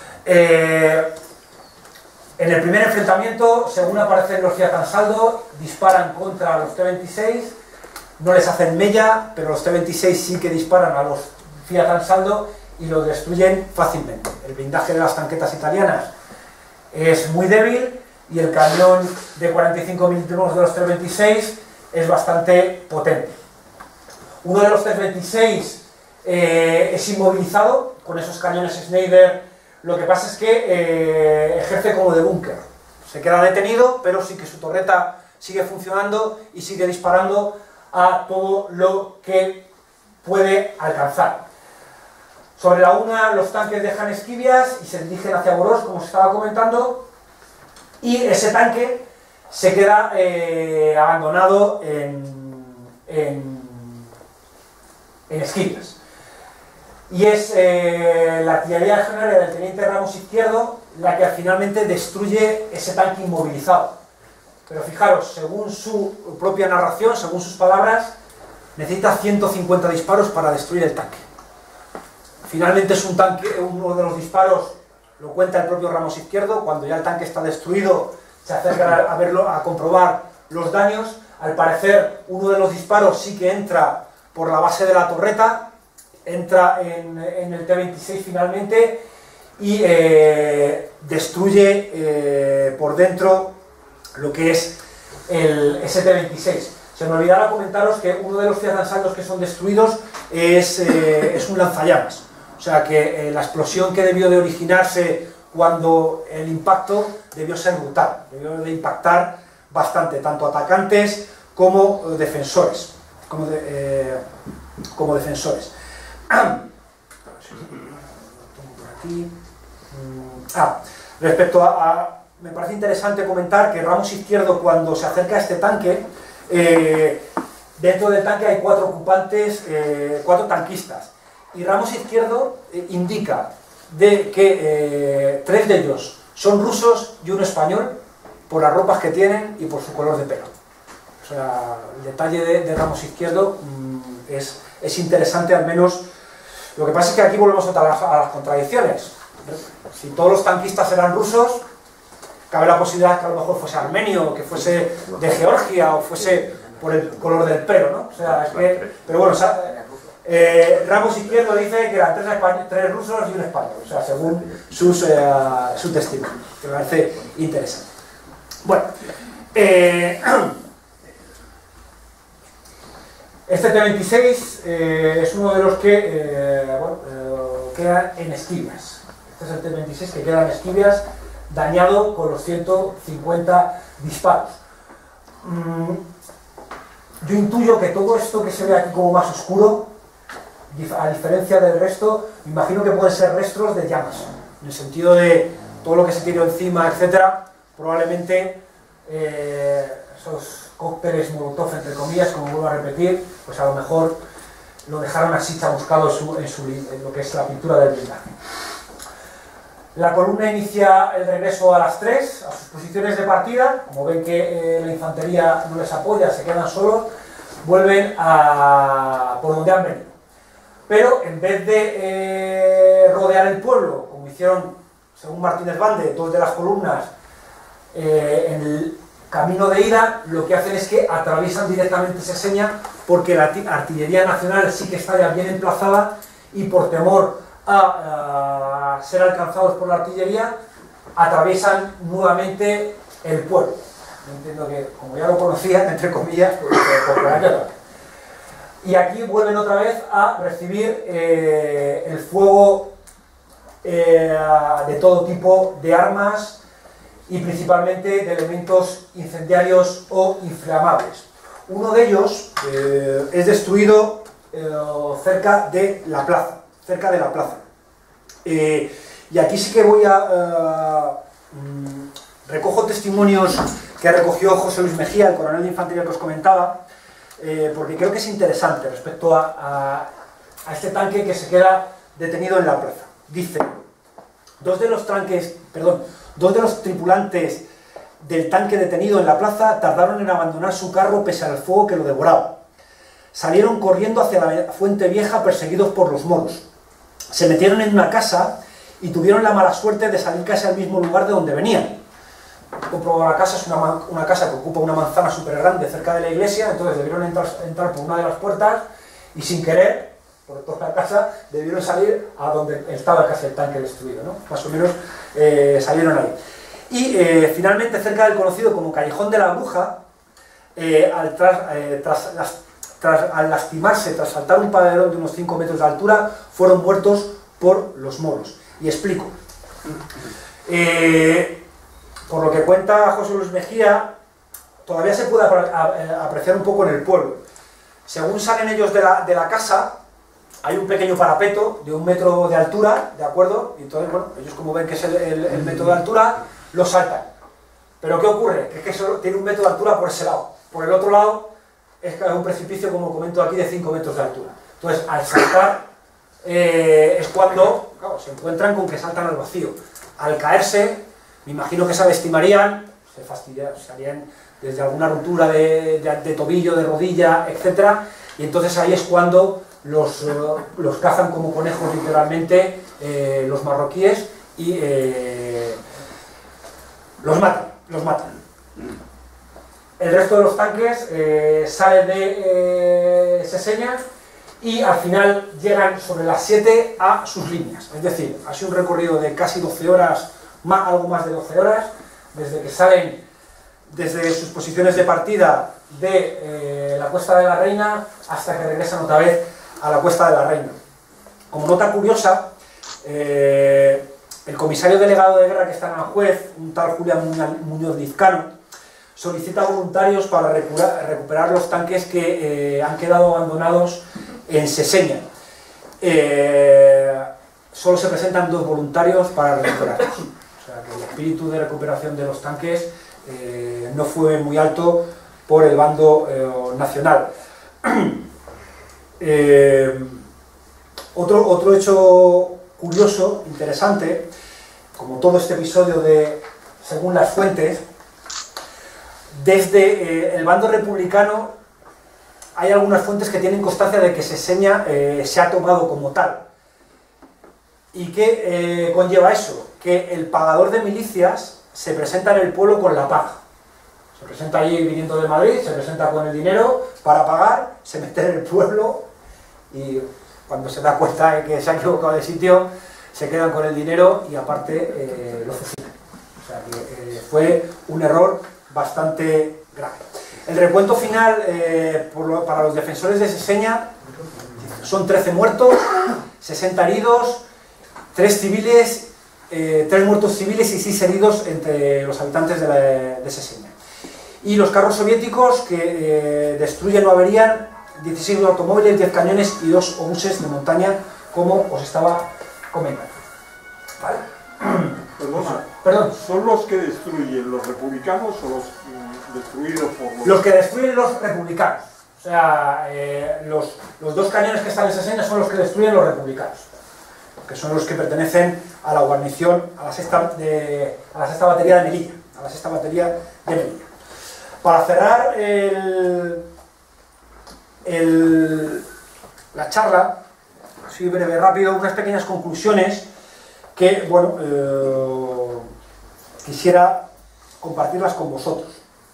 En el primer enfrentamiento, según aparecen los Fiat Ansaldo, disparan contra los T-26, no les hacen mella, pero los T-26 sí que disparan a los Fiat Ansaldo y los destruyen fácilmente. El blindaje de las tanquetas italianas es muy débil y el cañón de 45 milímetros de los T-26 es bastante potente. Uno de los T-26 es inmovilizado con esos cañones Schneider. Lo que pasa es que ejerce como de búnker. Se queda detenido, pero sí que su torreta sigue funcionando y sigue disparando a todo lo que puede alcanzar. Sobre la 1, los tanques dejan Esquivias y se dirigen hacia Borox, como os estaba comentando, y ese tanque se queda abandonado en Esquivias. Y es la artillería general del teniente Ramos Izquierdo la que finalmente destruye ese tanque inmovilizado. pero fijaros, según su propia narración, según sus palabras, necesita 150 disparos para destruir el tanque. Finalmente es un tanque, uno de los disparos lo cuenta el propio Ramos Izquierdo, cuando ya el tanque está destruido, se acerca a verlo, a comprobar los daños. Al parecer, uno de los disparos sí que entra por la base de la torreta, entra en el T-26 finalmente y destruye por dentro lo que es ese T-26. Se me olvidaba comentaros que uno de los Fiat Ansaldos que son destruidos es un lanzallamas. O sea que la explosión que debió de originarse cuando el impacto debió ser brutal, debió de impactar bastante, tanto atacantes como defensores. Respecto a... Me parece interesante comentar que Ramos Izquierdo, cuando se acerca a este tanque, dentro del tanque hay 4 ocupantes, 4 tanquistas. Y Ramos Izquierdo indica de que 3 de ellos son rusos y uno español, por las ropas que tienen y por su color de pelo. O sea, el detalle de Ramos Izquierdo es interesante, al menos. Lo que pasa es que aquí volvemos a las contradicciones. Si todos los tanquistas eran rusos, cabe la posibilidad que a lo mejor fuese armenio, o que fuese de Georgia, o fuese por el color del pelo, ¿no? O sea, es que, pero bueno, Ramos Izquierdo dice que eran 3 rusos y un español, o sea, según su testimonio, que me parece interesante. Bueno, este T-26 es uno de los que quedan en Esquivias. Este es el T-26 que queda en Esquivias, dañado con los 150 disparos. Yo intuyo que todo esto que se ve aquí como más oscuro, a diferencia del resto, me imagino que pueden ser restos de llamas, en el sentido de todo lo que se tiró encima, etcétera. Probablemente esos cócteles Molotov, entre comillas, como vuelvo a repetir, pues a lo mejor lo dejaron así chamuscado en lo que es la pintura del blindaje. La columna inicia el regreso a las 3, a sus posiciones de partida. Como ven que la infantería no les apoya, se quedan solos, vuelven por donde han venido. Pero en vez de rodear el pueblo, como hicieron, según Martínez Bande, 2 de las columnas, en el camino de ida, lo que hacen es que atraviesan directamente Seseña, porque la artillería nacional sí que está ya bien emplazada, y por temor a ser alcanzados por la artillería, atraviesan nuevamente el pueblo. Yo entiendo que, como ya lo conocían, entre comillas, por la guerra. Y aquí vuelven otra vez a recibir el fuego de todo tipo de armas y principalmente de elementos incendiarios o inflamables. Uno de ellos es destruido cerca de la plaza. Y aquí sí que voy a... recojo testimonios que recogió José Luis Mejía, el coronel de infantería que os comentaba, porque creo que es interesante respecto a este tanque que se queda detenido en la plaza. Dice, dos de los tripulantes del tanque detenido en la plaza tardaron en abandonar su carro pese al fuego que lo devoraba. Salieron corriendo hacia la Fuente Vieja perseguidos por los moros. Se metieron en una casa y tuvieron la mala suerte de salir casi al mismo lugar de donde venían. Comprobar la casa, es una casa que ocupa una manzana súper grande cerca de la iglesia, entonces debieron entrar por una de las puertas y sin querer, por toda la casa, debieron salir a donde estaba casi el tanque destruido, ¿no? Más o menos salieron ahí. Y finalmente, cerca del conocido como Callejón de la Bruja, al lastimarse, tras saltar un paredón de unos 5 metros de altura, fueron muertos por los moros. Y explico. Por lo que cuenta José Luis Mejía, todavía se puede apreciar un poco en el pueblo. Según salen ellos de la casa, hay un pequeño parapeto de 1 metro de altura, ¿de acuerdo? Y entonces, bueno, ellos como ven que es el metro de altura, lo saltan. Pero ¿qué ocurre? Que es que solo tiene 1 metro de altura por ese lado. Por el otro lado, es un precipicio, como comento aquí, de 5 metros de altura. Entonces, al saltar, es cuando, claro, se encuentran con que saltan al vacío. Al caerse, me imagino que se lastimarían, se salían desde alguna ruptura de tobillo, de rodilla, etc. Y entonces ahí es cuando los cazan como conejos literalmente los marroquíes y los matan. El resto de los tanques salen de Seseña y al final llegan sobre las 7 a sus líneas. Es decir, ha sido un recorrido de casi 12 horas, algo más de 12 horas, desde que salen desde sus posiciones de partida de la Cuesta de la Reina hasta que regresan otra vez a la Cuesta de la Reina. Como nota curiosa, el comisario delegado de guerra que está en Aranjuez, un tal Julián Muñoz Lizcano, solicita voluntarios para recuperar los tanques que han quedado abandonados en Seseña. Solo se presentan 2 voluntarios para recuperarlos. O sea que el espíritu de recuperación de los tanques no fue muy alto por el bando nacional. Otro hecho curioso, interesante, como todo este episodio de Según las fuentes, desde el bando republicano hay algunas fuentes que tienen constancia de que Seseña se ha tomado como tal. ¿Y qué conlleva eso? Que el pagador de milicias se presenta en el pueblo con la paga. Se presenta allí viniendo de Madrid, se presenta con el dinero para pagar, se mete en el pueblo y cuando se da cuenta de que se ha equivocado de sitio, se quedan con el dinero y aparte lo fusilan. O sea que fue un error bastante grave. El recuento final para los defensores de Seseña son 13 muertos, 60 heridos, 3 civiles, 3 muertos civiles y 6 heridos entre los habitantes de Seseña. Y los carros soviéticos que destruyen o averían 16 automóviles, 10 cañones y 2 obuses de montaña, como os estaba comentando. ¿Vale? Perdón. ¿Son los que destruyen los republicanos o los destruidos por los...? Los que destruyen los republicanos. O sea, los 2 cañones que están en Seseña son los que destruyen los republicanos, que son los que pertenecen a la guarnición, a la sexta batería de Melilla. Para cerrar la charla, así breve, rápido, unas pequeñas conclusiones que, bueno, quisiera compartirlas con vosotros.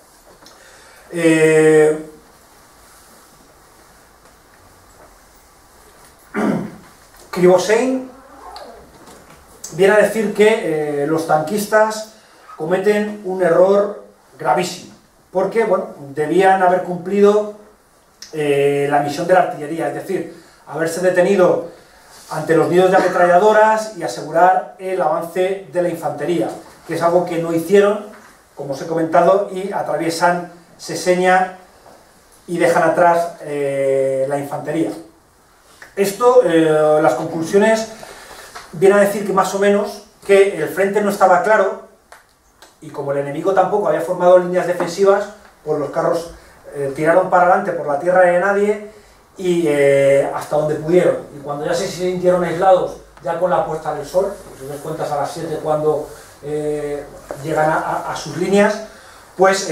Krivoshein viene a decir que los tanquistas cometen un error gravísimo, porque, bueno, debían haber cumplido la misión de la artillería, es decir, haberse detenido ante los nidos de ametralladoras y asegurar el avance de la infantería, que es algo que no hicieron, como os he comentado, y atraviesan Seseña y dejan atrás la infantería. Esto, las conclusiones vienen a decir que más o menos que el frente no estaba claro y como el enemigo tampoco había formado líneas defensivas, pues los carros tiraron para adelante por la tierra de nadie y hasta donde pudieron. Y cuando ya se sintieron aislados, ya con la puesta del sol, pues os das cuenta a las 7 cuando llegan a sus líneas, pues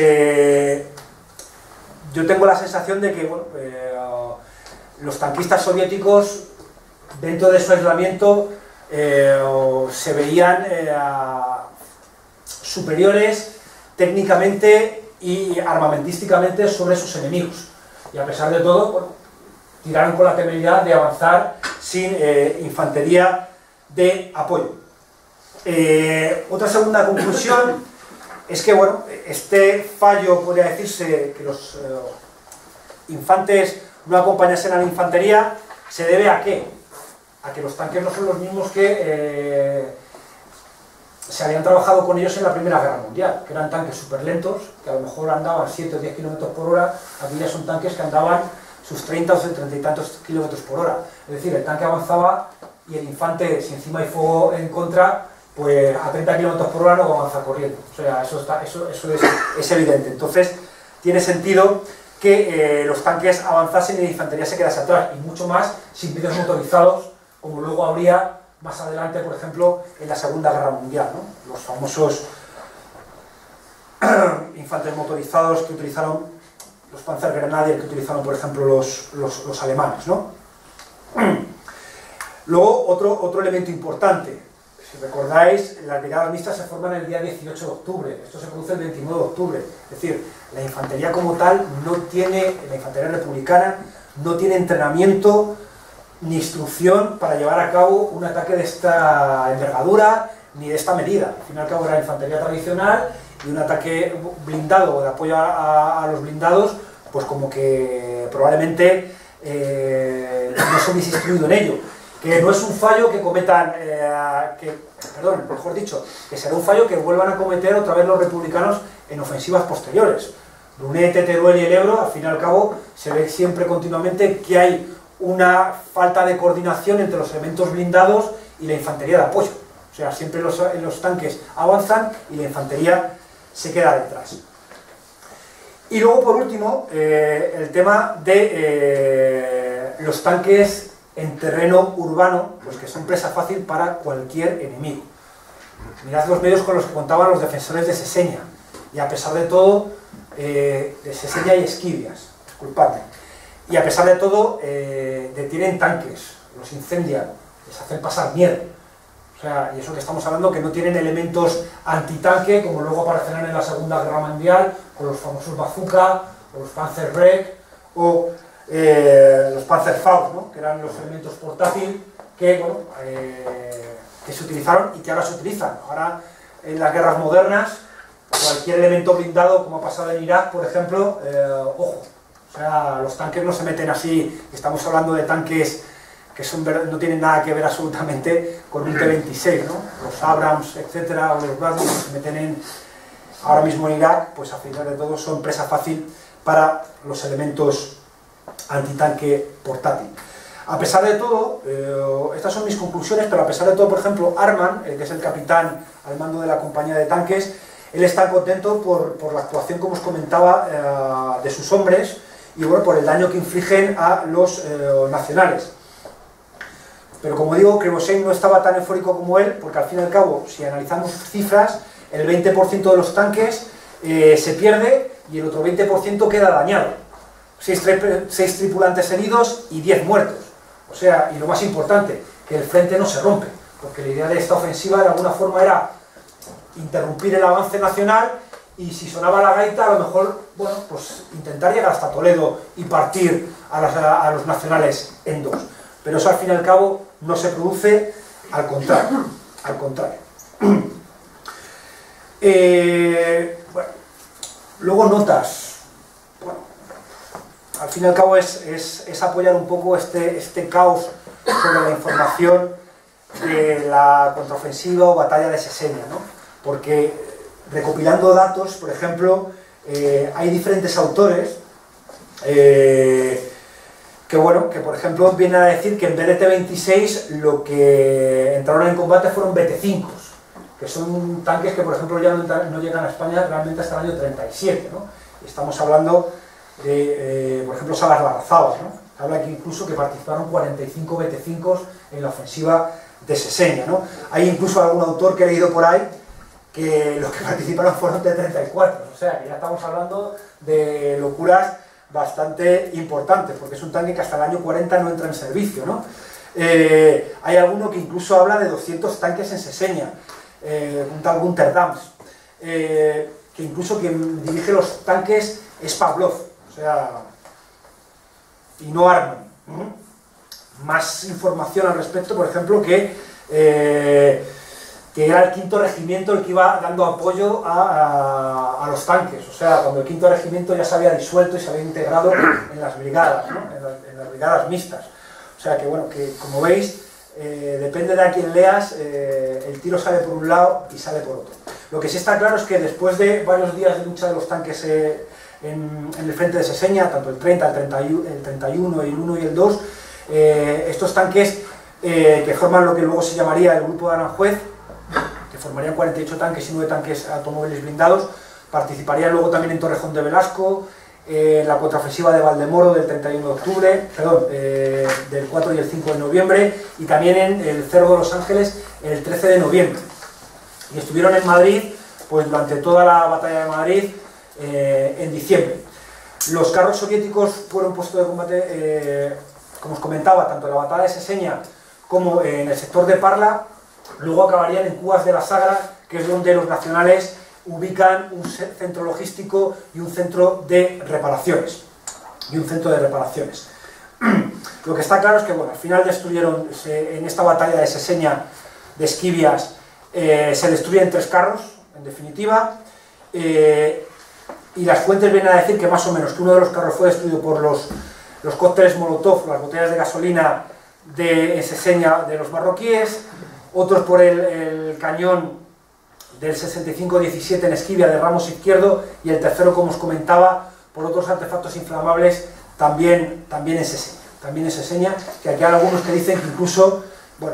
yo tengo la sensación de que, bueno, los tanquistas soviéticos, dentro de su aislamiento, se veían superiores técnicamente y armamentísticamente sobre sus enemigos. Y a pesar de todo, bueno, tiraron con la temeridad de avanzar sin infantería de apoyo. Otra segunda conclusión es que, bueno, este fallo, podría decirse, que los infantes no acompañasen a la infantería, se debe a ¿qué? A que los tanques no son los mismos que se habían trabajado con ellos en la Primera Guerra Mundial, que eran tanques súper lentos, que a lo mejor andaban 7 o 10 km por hora, aquí ya son tanques que andaban sus 30 o 30 y tantos km por hora. Es decir, el tanque avanzaba y el infante, si encima hay fuego en contra, pues a 30 km por hora no va a avanzar corriendo. O sea, eso es evidente. Entonces, tiene sentido que los tanques avanzasen y la infantería se quedase atrás, y mucho más sin medios motorizados, como luego habría más adelante, por ejemplo, en la Segunda Guerra Mundial, ¿no? Los famosos infantes motorizados que utilizaron los Panzergrenadier, que utilizaron, por ejemplo, los alemanes, ¿no? Luego, otro elemento importante. Si recordáis, las brigadas mixtas se forman el día 18 de octubre, esto se produce el 29 de octubre, es decir, la infantería como tal no tiene, la infantería republicana no tiene entrenamiento ni instrucción para llevar a cabo un ataque de esta envergadura ni de esta medida. Al fin y al cabo era infantería tradicional y un ataque blindado o de apoyo a los blindados, pues como que probablemente no se hubiese instruido en ello. Que no es un fallo que cometan, mejor dicho, que será un fallo que vuelvan a cometer otra vez los republicanos en ofensivas posteriores. Brunete, Teruel y el Ebro, al fin y al cabo, se ve siempre continuamente que hay una falta de coordinación entre los elementos blindados y la infantería de apoyo. O sea, siempre los tanques avanzan y la infantería se queda detrás. Y luego, por último, el tema de los tanques en terreno urbano, pues que son presa fácil para cualquier enemigo. Mirad los medios con los que contaban los defensores de Seseña, y a pesar de todo, de Seseña y Esquivias, disculpadme, y a pesar de todo, detienen tanques, los incendian, les hacen pasar miedo. O sea, y eso que estamos hablando, que no tienen elementos antitanque, como luego aparecerán en la Segunda Guerra Mundial, con los famosos Bazooka, o los Panzerbreak, o los Panzerfaust, ¿no? Que eran los elementos portátiles que, bueno, que se utilizaron y que ahora se utilizan. Ahora, en las guerras modernas, cualquier elemento blindado, como ha pasado en Irak, por ejemplo, ojo, o sea, los tanques no se meten así, estamos hablando de tanques que no tienen nada que ver absolutamente con un T-26, ¿no? Los Abrams, etcétera, o los Bradley, que se meten ahora mismo en Irak, pues a final de todo son presa fácil para los elementos antitanque portátil. A pesar de todo, estas son mis conclusiones, pero a pesar de todo, por ejemplo, Arman, que es el capitán al mando de la compañía de tanques, él está contento por la actuación, como os comentaba, de sus hombres y bueno, por el daño que infligen a los nacionales. Pero como digo, Krivoshein no estaba tan eufórico como él, porque al fin y al cabo, si analizamos cifras, el 20% de los tanques se pierde y el otro 20% queda dañado. 6 tripulantes heridos y 10 muertos. O sea, y lo más importante, que el frente no se rompe, porque la idea de esta ofensiva de alguna forma era interrumpir el avance nacional y si sonaba la gaita, a lo mejor, bueno, pues intentar llegar hasta Toledo y partir a los nacionales en dos. Pero eso al fin y al cabo no se produce, al contrario. Al contrario. Bueno, luego notas. Al fin y al cabo es apoyar un poco este caos sobre la información de la contraofensiva o batalla de Seseña, ¿no? Porque recopilando datos, por ejemplo, hay diferentes autores que por ejemplo vienen a decir que en vez de T-26 lo que entraron en combate fueron BT-5, que son tanques que por ejemplo ya no llegan a España realmente hasta el año 37, ¿no? Estamos hablando de, por ejemplo, Salas Larrazábal, ¿no? Habla aquí incluso que participaron 45 BT-5 en la ofensiva de Seseña, ¿no? Hay incluso algún autor que he leído por ahí que los que participaron fueron T-34, o sea que ya estamos hablando de locuras bastante importantes, porque es un tanque que hasta el año 40 no entra en servicio, ¿no? Hay alguno que incluso habla de 200 tanques en Seseña, un tal Gunter Dams, que incluso quien dirige los tanques es Pavlov, o sea, y no Arman. Más información al respecto, por ejemplo, que era el 5º regimiento el que iba dando apoyo a los tanques, o sea, cuando el 5º regimiento ya se había disuelto y se había integrado en las brigadas, ¿no? en las brigadas mixtas. O sea que, bueno, que como veis, depende de a quién leas, el tiro sale por un lado y sale por otro. Lo que sí está claro es que después de varios días de lucha de los tanques en el frente de Seseña, tanto el 30, el 31, el 1 y el 2, estos tanques que forman lo que luego se llamaría el grupo de Aranjuez, que formarían 48 tanques y 9 tanques automóviles blindados, participarían luego también en Torrejón de Velasco, la contraofensiva de Valdemoro del 31 de octubre, perdón, del 4 y el 5 de noviembre, y también en el Cerro de los Ángeles el 13 de noviembre. Y estuvieron en Madrid pues durante toda la batalla de Madrid en diciembre. Los carros soviéticos fueron puestos de combate, como os comentaba, tanto en la batalla de Seseña como en el sector de Parla. Luego acabarían en Cubas de la Sagra, que es donde los nacionales ubican un centro logístico y un centro de reparaciones. Lo que está claro es que, bueno, al final destruyeron, en esta batalla de Seseña, de Esquivias, se destruyen 3 carros, en definitiva, y las fuentes vienen a decir que más o menos que uno de los carros fue destruido por los cócteles Molotov, las botellas de gasolina de Seseña de los marroquíes, otros por el cañón del 65-17 en Esquivia de Ramos Izquierdo, y el tercero, como os comentaba, por otros artefactos inflamables también en Seseña, que aquí hay algunos que dicen que incluso, bueno,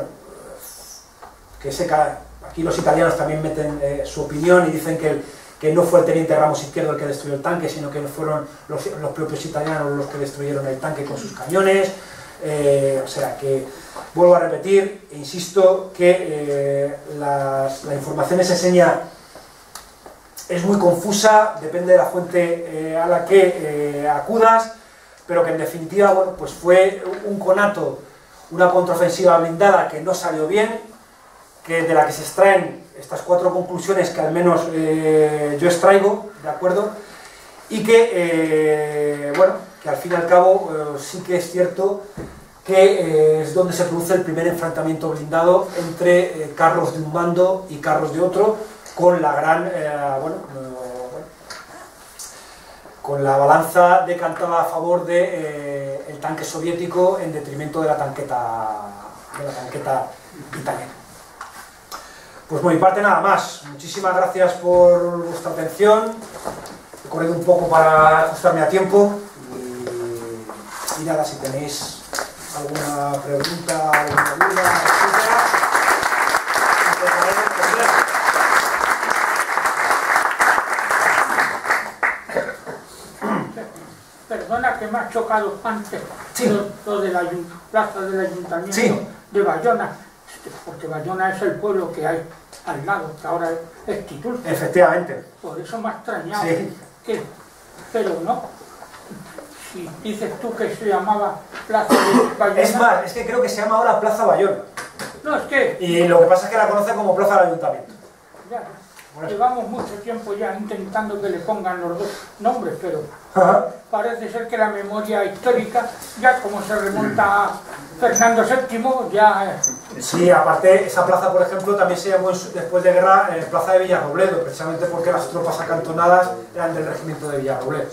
aquí los italianos también meten su opinión y dicen que no fue el teniente Ramos Izquierdo el que destruyó el tanque, sino que fueron los propios italianos los que destruyeron el tanque con sus cañones. O sea que, vuelvo a repetir, e insisto, que la información de Seseña es muy confusa, depende de la fuente a la que acudas, pero que en definitiva, bueno, pues fue un conato, una contraofensiva blindada que no salió bien, de la que se extraen estas 4 conclusiones que al menos yo extraigo, ¿de acuerdo? Y que, bueno, que al fin y al cabo sí que es cierto que es donde se produce el primer enfrentamiento blindado entre carros de un bando y carros de otro, con la gran, con la balanza decantada a favor del tanque soviético en detrimento de la tanqueta italiana. Pues por mi parte nada más. Muchísimas gracias por vuestra atención. He corrido un poco para ajustarme a tiempo y nada, si tenéis alguna pregunta, alguna duda, Perdona que me ha chocado antes, sí, lo de la plaza del ayuntamiento, sí, de Bayona, porque Bayona es el pueblo que hay al lado, que ahora es Titulce. Efectivamente. Por eso me ha extrañado, sí, pero no. Si dices tú que se llamaba Plaza de Bayona... Es más, es que creo que se llama ahora Plaza Bayona. No, es que... Y lo que pasa es que la conocen como Plaza del Ayuntamiento. Ya, llevamos mucho tiempo ya intentando que le pongan los 2 nombres, pero parece ser que la memoria histórica, ya como se remonta a Fernando VII, ya... Sí, aparte, esa plaza, por ejemplo, también se llamó después de guerra Plaza de Villarrobledo, precisamente porque las tropas acantonadas eran del regimiento de Villarrobledo.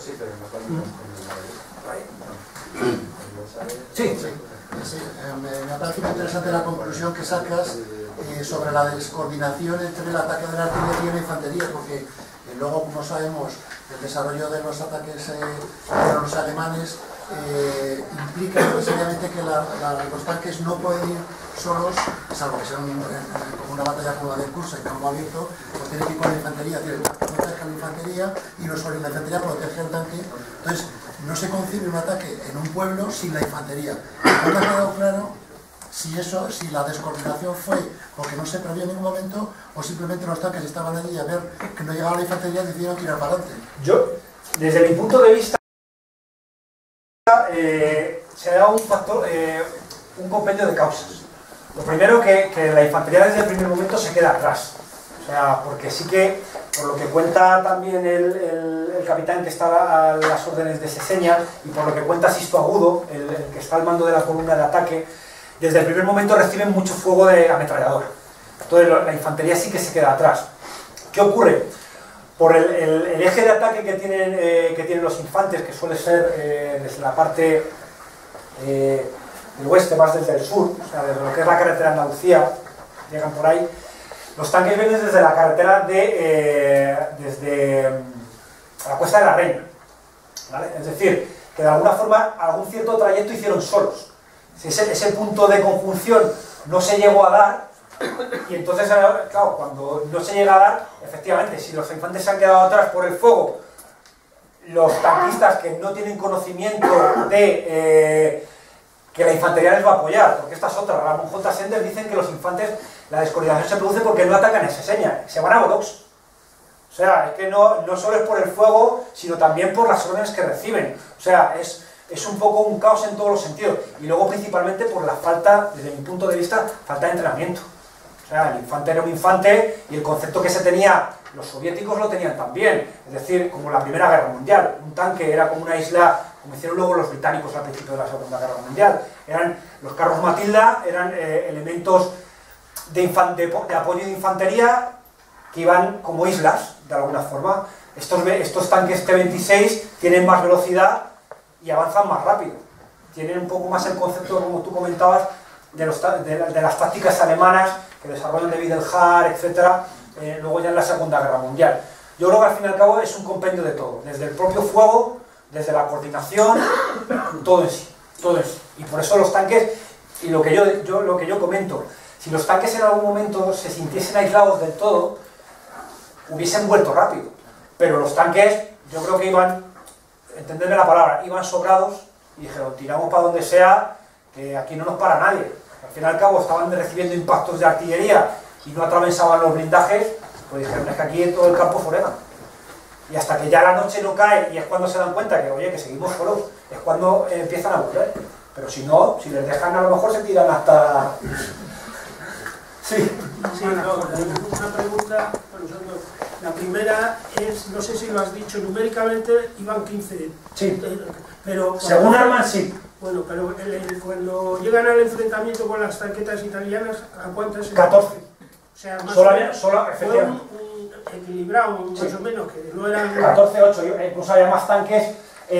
Sí. Me parece muy interesante la conclusión que sacas sobre la descoordinación entre el ataque de la artillería y la infantería, porque luego, como sabemos, el desarrollo de los ataques de los alemanes implica necesariamente que los tanques no pueden ir solos, salvo que sea como una batalla como la de Kursk en campo abierto, pues tienen que ir con la infantería, el tanque protege a la infantería y la infantería protege al tanque. Entonces, no se concibe un ataque en un pueblo sin la infantería. No me ha quedado claro si la descoordinación fue porque no se previó en ningún momento o simplemente los tanques estaban allí y a ver que no llegaba la infantería y decidieron tirar para adelante. Yo, desde mi punto de vista, se da un factor, un compendio de causas. Lo primero, que la infantería desde el primer momento se queda atrás. O sea, porque sí que, por lo que cuenta también el capitán que está a las órdenes de Seseña, y por lo que cuenta Sisto Agudo, el que está al mando de la columna de ataque, desde el primer momento reciben mucho fuego de ametralladora. Entonces la infantería sí que se queda atrás. ¿Qué ocurre? Por el eje de ataque que tienen los infantes, que suele ser desde la parte del oeste, más desde el sur, o sea, desde lo que es la carretera de Andalucía, llegan por ahí. Los tanques vienen desde la carretera desde la Cuesta de la Reina, ¿vale? Es decir, que de alguna forma algún cierto trayecto hicieron solos. Si ese punto de conjunción no se llegó a dar, y entonces, claro, cuando no se llega a dar, efectivamente, si los infantes se han quedado atrás por el fuego, los tanquistas que no tienen conocimiento de que la infantería les va a apoyar, porque esta es otra. Ramón J. Sender dicen que los infantes, la descoordinación se produce porque no atacan a Seseña, se van a Bodox. O sea, es que no solo es por el fuego, sino también por las órdenes que reciben. O sea, es un poco un caos en todos los sentidos. Y luego principalmente por la falta, desde mi punto de vista, falta de entrenamiento. O sea, el infante era un infante y el concepto que se tenía, los soviéticos lo tenían también. Es decir, como la Primera Guerra Mundial. Un tanque era como una isla, como hicieron luego los británicos al principio de la Segunda Guerra Mundial. Eran los carros Matilda, eran elementos de apoyo de infantería que iban como islas, de alguna forma. Estos tanques T-26 tienen más velocidad y avanzan más rápido. Tienen un poco más el concepto, como tú comentabas, de las tácticas alemanas que desarrollan de Widelhar, etc. Luego ya en la Segunda Guerra Mundial. Yo creo que al fin y al cabo es un compendio de todo, desde el propio fuego, desde la coordinación, todo en sí. Y por eso los tanques, y lo que yo comento, si los tanques en algún momento se sintiesen aislados del todo, hubiesen vuelto rápido. Pero los tanques, yo creo que iban, entendedme la palabra, iban sobrados y dijeron, tiramos para donde sea, que aquí no nos para nadie. Al fin y al cabo estaban recibiendo impactos de artillería y no atravesaban los blindajes, pues dijeron, es que aquí en todo el campo foregan. Y hasta que ya la noche no cae y es cuando se dan cuenta que, oye, que seguimos solos, es cuando empiezan a volver. Pero si no, si les dejan, a lo mejor se tiran hasta... Sí. Sí, no, una pregunta. La primera es, no sé si lo has dicho, numéricamente iban 15. Sí. Pero según Arman, sí. Bueno, pero cuando llegan al enfrentamiento con las tanquetas italianas, ¿a cuántas? 14. O sea, más solo efectivamente. Un equilibrado, más o menos, que no eran... 14-8, incluso había más tanques...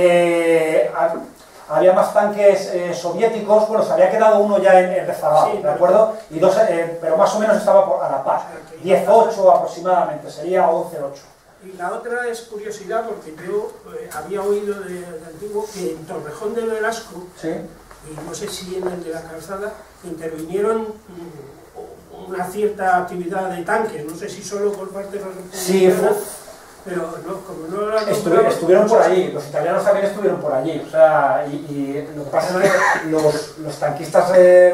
había más tanques soviéticos, bueno, se había quedado uno ya en rezagado, sí, ¿de acuerdo? Y dos, pero más o menos estaba a la par. 10-8 aproximadamente, sería 11-8. Y la otra es curiosidad, porque yo había oído de antiguo que en Torrejón de Velasco, ¿sí? Y no sé si en el de la Calzada, intervinieron una cierta actividad de tanques, no sé si solo por parte de los republicanos. Sí, pero no, como no lo estuvieron por allí, los italianos también estuvieron por allí, o sea, y lo que pasa es que los tanquistas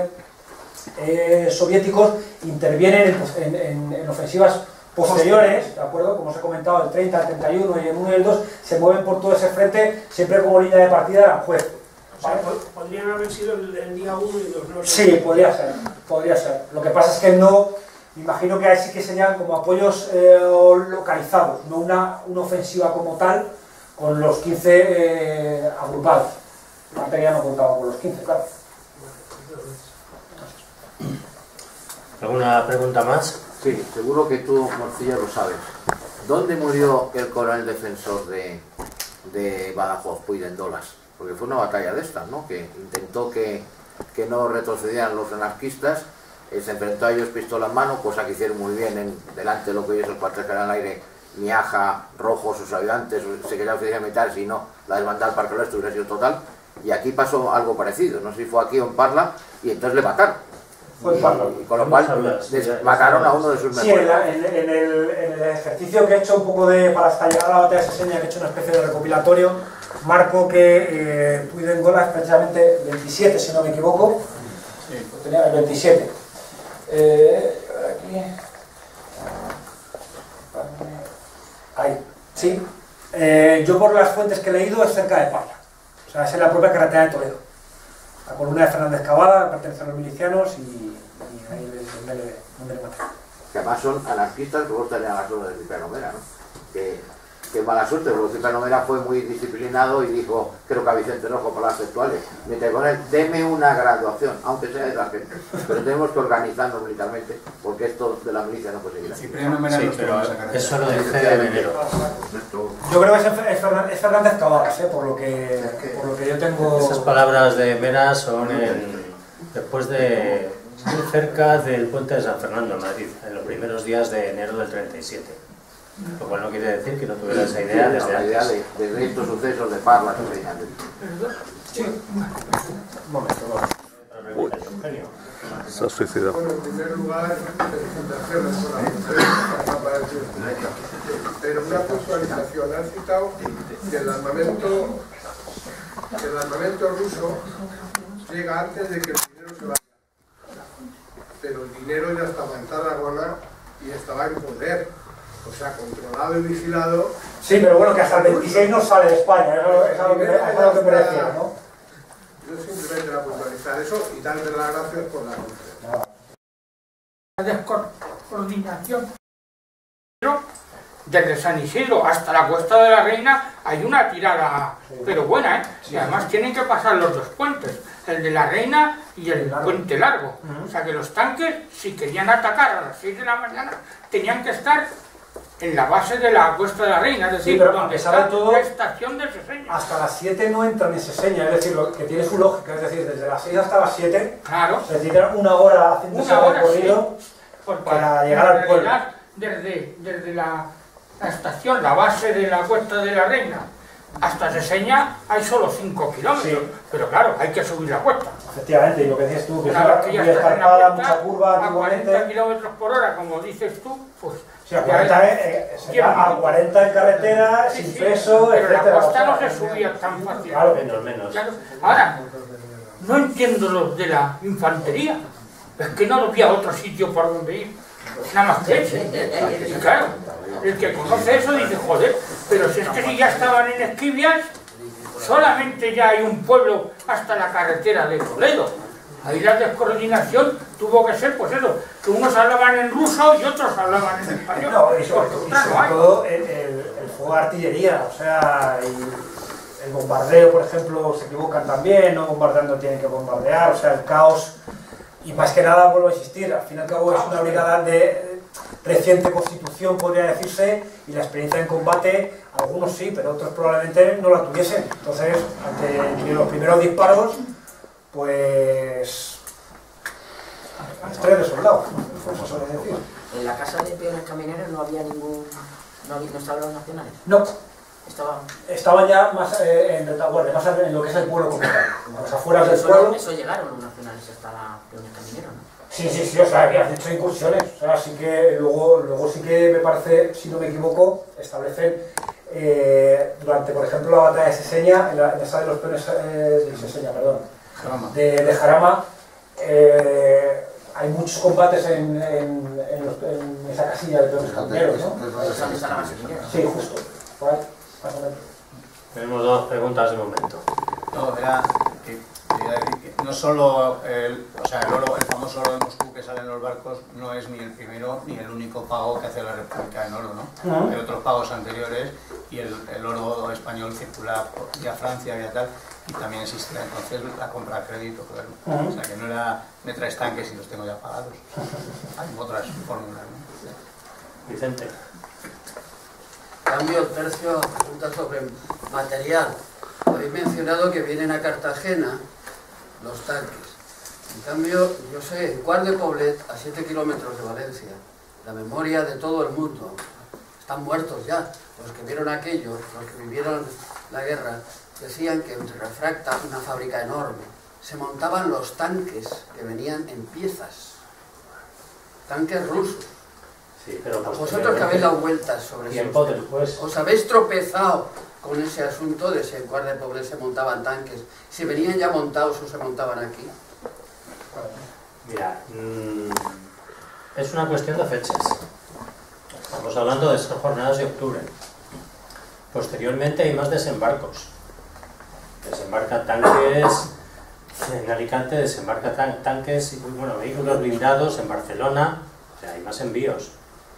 soviéticos intervienen en ofensivas posteriores, ¿de acuerdo? Como os he comentado, el 30, el 31 y el 1 y el 2 se mueven por todo ese frente, siempre como línea de partida eran juez. O sea, podrían haber sido el día 1 y 2, ¿no? Sí, podría ser. Lo que pasa es que no, me imagino que ahí sí que serían como apoyos localizados, no una ofensiva como tal, con los 15 agrupados. Antes ya no contaba con los 15, claro. ¿Alguna pregunta más? Sí, seguro que tú, Morcilla, lo sabes. ¿Dónde murió el coronel defensor de Badajoz, Puigdendolas? Porque fue una batalla de estas, ¿no? Que intentó que no retrocedieran los anarquistas, se enfrentó a ellos pistola en mano, cosa que hicieron muy bien delante de lo que ellos el cuartel general al aire, Miaja, Rojo, sus ayudantes, secretario oficial militar, si no, la desbandada para que el resto hubiera sido total. Y aquí pasó algo parecido, no sé si fue aquí o en Parla, y entonces le mataron. Y con lo cual mataron a uno de sus mejores. Sí, en el ejercicio que he hecho un poco para hasta llegar a la batalla de Seseña, que he hecho una especie de recopilatorio, marco que Puigdendolas precisamente 27, si no me equivoco, sí. Tenía el 27. Aquí. Ahí, sí. Yo por las fuentes que he leído es cerca de Parla. O sea, es en la propia carretera de Toledo. La columna de Fernández Cavada, pertenece a los milicianos y ahí es donde le mataron. Que además son anarquistas, luego estarían a las órdenes de Cipriano Mera, ¿no? Que mala suerte, porque Cipriano Mera fue muy disciplinado y dijo, creo que a Vicente Rojo, palabras textuales, mientras con él, deme una graduación, aunque sea de sargento, pero tenemos que organizarnos militarmente, porque esto de la milicia no puede seguir así. Cipriano Mera sí, pero eso lo dije de enero. Yo creo que es Fernández Cavadas, por lo que yo tengo... Esas palabras de Mera son después de muy cerca del puente de San Fernando en Madrid, en los primeros días de enero del 37. Lo cual no quiere decir que no tuviera esa idea desde la idea antes. de estos sucesos de Parla que venían de... Sí. Un momento, Se ha suicidado. Bueno, en primer lugar, felicitaciones por la conferencia, pero una puntualización. Han citado que el armamento ruso llega antes de que el dinero se vaya. Pero el dinero ya estaba en Tarragona y estaba en poder o sea, controlado y vigilado. Sí, pero bueno, que hasta el 26 no sale de España, es a lo que me refiero, ¿no? Yo simplemente era puntualizar eso y darle las gracias por la conferencia. La descoordinación. Desde San Isidro hasta la Cuesta de la Reina hay una tirada, pero buena, ¿eh? Y además tienen que pasar los dos puentes, el de la Reina y el puente largo. O sea que los tanques, si querían atacar a las 6 de la mañana, tenían que estar en la base de la Cuesta de la Reina, es decir, pero donde está la estación de Seseña. Hasta las 7 no entran en Seseña, es decir, que tiene su lógica, es decir, desde las 6 hasta las 7 claro, se tiran una hora haciendo ese recorrido sí, para llegar al pueblo. Desde la estación, la base de la Cuesta de la Reina, hasta Seseña hay solo 5 kilómetros, sí. Pero claro, hay que subir la cuesta. Efectivamente, y lo que decías tú, que es una muy escarpada, mucha curva, a 40 kilómetros por hora, como dices tú, pues... Sí, a 40 en carretera, sin peso, pero etcétera. La costa no se subía tan fácil. Claro, menos. Claro. Ahora, no entiendo los de la infantería, es que no había otro sitio por donde ir, nada más que ese. Y claro, el que conoce eso dice, joder, pero si es que si ya estaban en Esquivias, solamente ya hay un pueblo hasta la carretera de Toledo. Ahí la descoordinación tuvo que ser, pues eso, que unos hablaban en ruso y otros hablaban en español. No, y sobre todo el fuego de artillería, o sea, el bombardeo, por ejemplo, se equivocan también, no bombardeando tienen que bombardear, o sea, el caos, y más que nada vuelvo a insistir, al fin y al cabo es una brigada de reciente constitución, podría decirse, y la experiencia en combate, algunos sí, pero otros probablemente no la tuviesen. Entonces, ante los primeros disparos, pues estrés de soldados, como suele decir. ¿En la casa de peones camineros no había ningún... no estaban los nacionales? No. Estaban ya más en retaguardia, más en lo que es el pueblo como tal, a las afueras del pueblo. Eso llegaron los nacionales hasta la peones camineros, ¿no? Sí, o sea, que han hecho incursiones, o sea, sí que luego sí que me parece, si no me equivoco, establecen durante, por ejemplo, la batalla de Seseña, en esa de los peones de Seseña, perdón, de Jarama, hay muchos combates en esa casilla de peones camineros, ¿no? Sí, justo. Tenemos dos preguntas de momento. No, era que no solo el famoso oro de Moscú que sale en los barcos no es ni el primero ni el único pago que hace la República en oro, ¿no? Hay otros pagos anteriores y el oro español circula vía Francia, vía tal, y también existía entonces la compra a crédito, claro. O sea que no era me traes tanques y los tengo ya pagados. Hay otras fórmulas, ¿no? Vicente. Cambio tercio, pregunta sobre material. Habéis mencionado que vienen a Cartagena los tanques. En cambio, yo sé, en Quart de Poblet, a 7 kilómetros de Valencia, la memoria de todo el mundo, están muertos ya. Los que vieron aquello, los que vivieron la guerra, decían que entre Refracta, una fábrica enorme, se montaban los tanques que venían en piezas. Tanques rusos. Sí, pero vosotros que habéis dado vueltas sobre eso, os habéis tropezado con ese asunto de si en Quart de Poblet se montaban tanques, si venían ya montados o se montaban aquí. Mira, es una cuestión de fechas. Estamos hablando de esas jornadas de octubre. Posteriormente hay más desembarcos. Desembarcan tanques en Alicante, desembarcan tanques, bueno, vehículos blindados en Barcelona, o sea, hay más envíos.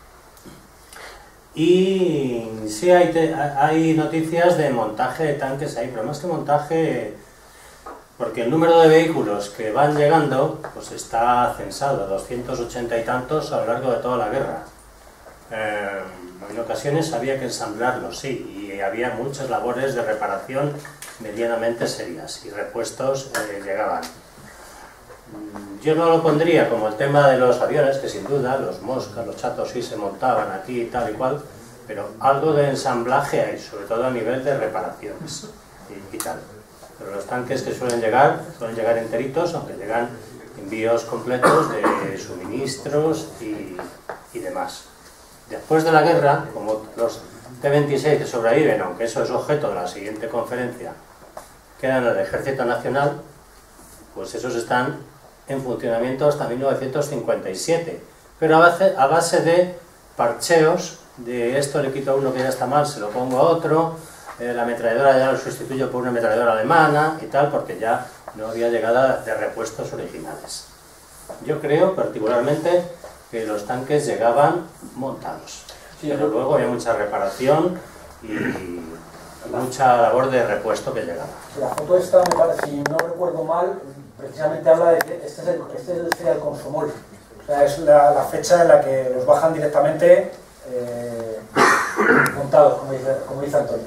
Y sí hay noticias de montaje de tanques ahí, pero más que montaje, porque el número de vehículos que van llegando pues está censado, 280 y tantos a lo largo de toda la guerra. En ocasiones había que ensamblarlos, sí, y había muchas labores de reparación medianamente serias y repuestos llegaban. Yo no lo pondría como el tema de los aviones, que sin duda los Mosca, los Chatos sí se montaban aquí y tal y cual, pero algo de ensamblaje hay, sobre todo a nivel de reparaciones y tal. Pero los tanques que suelen llegar enteritos, aunque llegan envíos completos de suministros y demás. Después de la guerra, como los T-26 que sobreviven, aunque eso es objeto de la siguiente conferencia, quedan en el Ejército Nacional, pues esos están en funcionamiento hasta 1957, pero a base de parcheos de esto le quito a uno que ya está mal, se lo pongo a otro, la ametralladora ya lo sustituyo por una ametralladora alemana y tal, porque ya no había llegada de repuestos originales. Yo creo particularmente que los tanques llegaban montados, pero luego había mucha reparación y mucha labor de repuesto que llegaba. La foto esta, me parece, si no recuerdo mal, precisamente habla de que este sería el Consumol. O sea, es la fecha en la que los bajan directamente montados, como dice Antonio.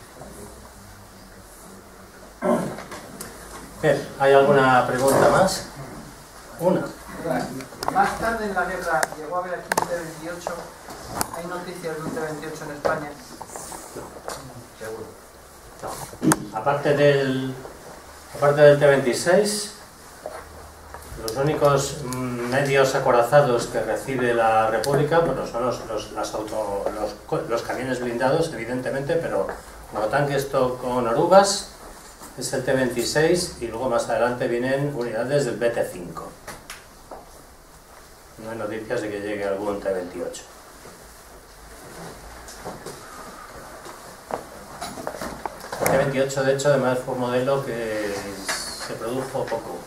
Bien, ¿hay alguna pregunta más? Una. Más tarde en la guerra llegó a haber aquí un T-28. ¿Hay noticias de un T-28 en España? Seguro. No. Aparte del T-26, los únicos medios acorazados que recibe la República, bueno, son los camiones blindados, evidentemente, pero como tanques con orugas, es el T-26 y luego más adelante vienen unidades del BT-5. No hay noticias de que llegue algún T-28. El T-28, de hecho, además fue un modelo que se produjo poco.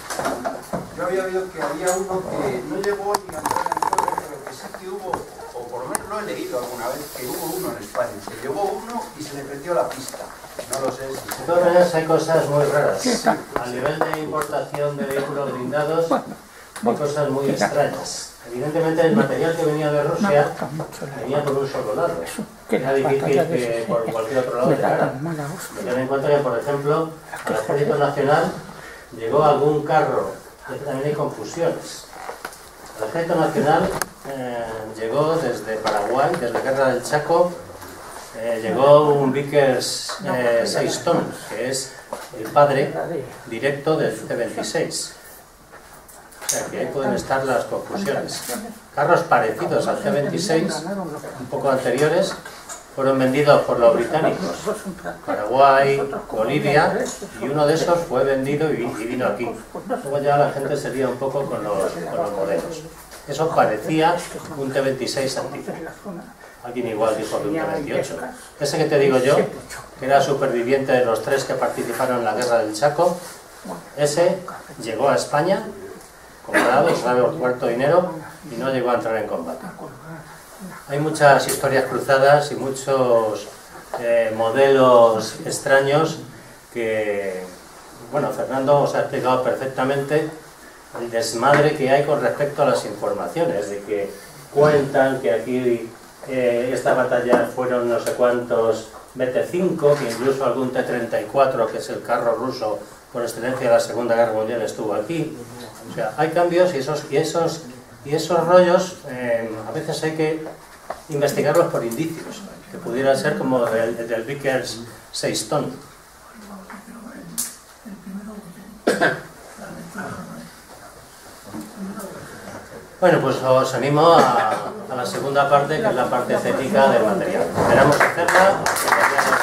Yo había oído que había uno que no llegó ni a entrar en el pueblo, pero que sí que hubo, o por lo menos lo he leído alguna vez, que hubo uno en España. Se llevó uno y se le perdió la pista. No lo sé. De todas maneras hay cosas muy raras. A nivel de importación de vehículos blindados hay cosas muy extrañas. Evidentemente el material que venía de Rusia venía por un solo lado. Era difícil que por cualquier otro lado llegara. Ten en cuenta que, por ejemplo, al Ejército Nacional llegó algún carro, también hay confusiones. Al Ejército Nacional llegó desde Paraguay, desde la Guerra del Chaco, llegó un Vickers 6 ton, que es el padre directo del T-26. O sea, que ahí pueden estar las confusiones. Carros parecidos al T-26, un poco anteriores, fueron vendidos por los británicos, Paraguay, Bolivia, y uno de esos fue vendido y vino aquí. Luego ya la gente se lía un poco con los modelos. Eso parecía un T-26 antiguo. Alguien igual dijo de un T-28. Ese que te digo yo, que era superviviente de los 3 que participaron en la Guerra del Chaco, ese llegó a España, comprado, sabe por cuarto dinero, y no llegó a entrar en combate. Hay muchas historias cruzadas y muchos modelos extraños que, bueno, Fernando os ha explicado perfectamente el desmadre que hay con respecto a las informaciones, de que cuentan que aquí esta batalla fueron no sé cuántos BT-5, que incluso algún T-34, que es el carro ruso por excelencia de la Segunda Guerra Mundial, estuvo aquí. O sea, hay cambios y esos rollos a veces hay que investigarlos por indicios, que pudiera ser como el del Vickers 6 ton. Bueno, pues os animo a la segunda parte, que es la parte estética del material. Esperamos hacerla.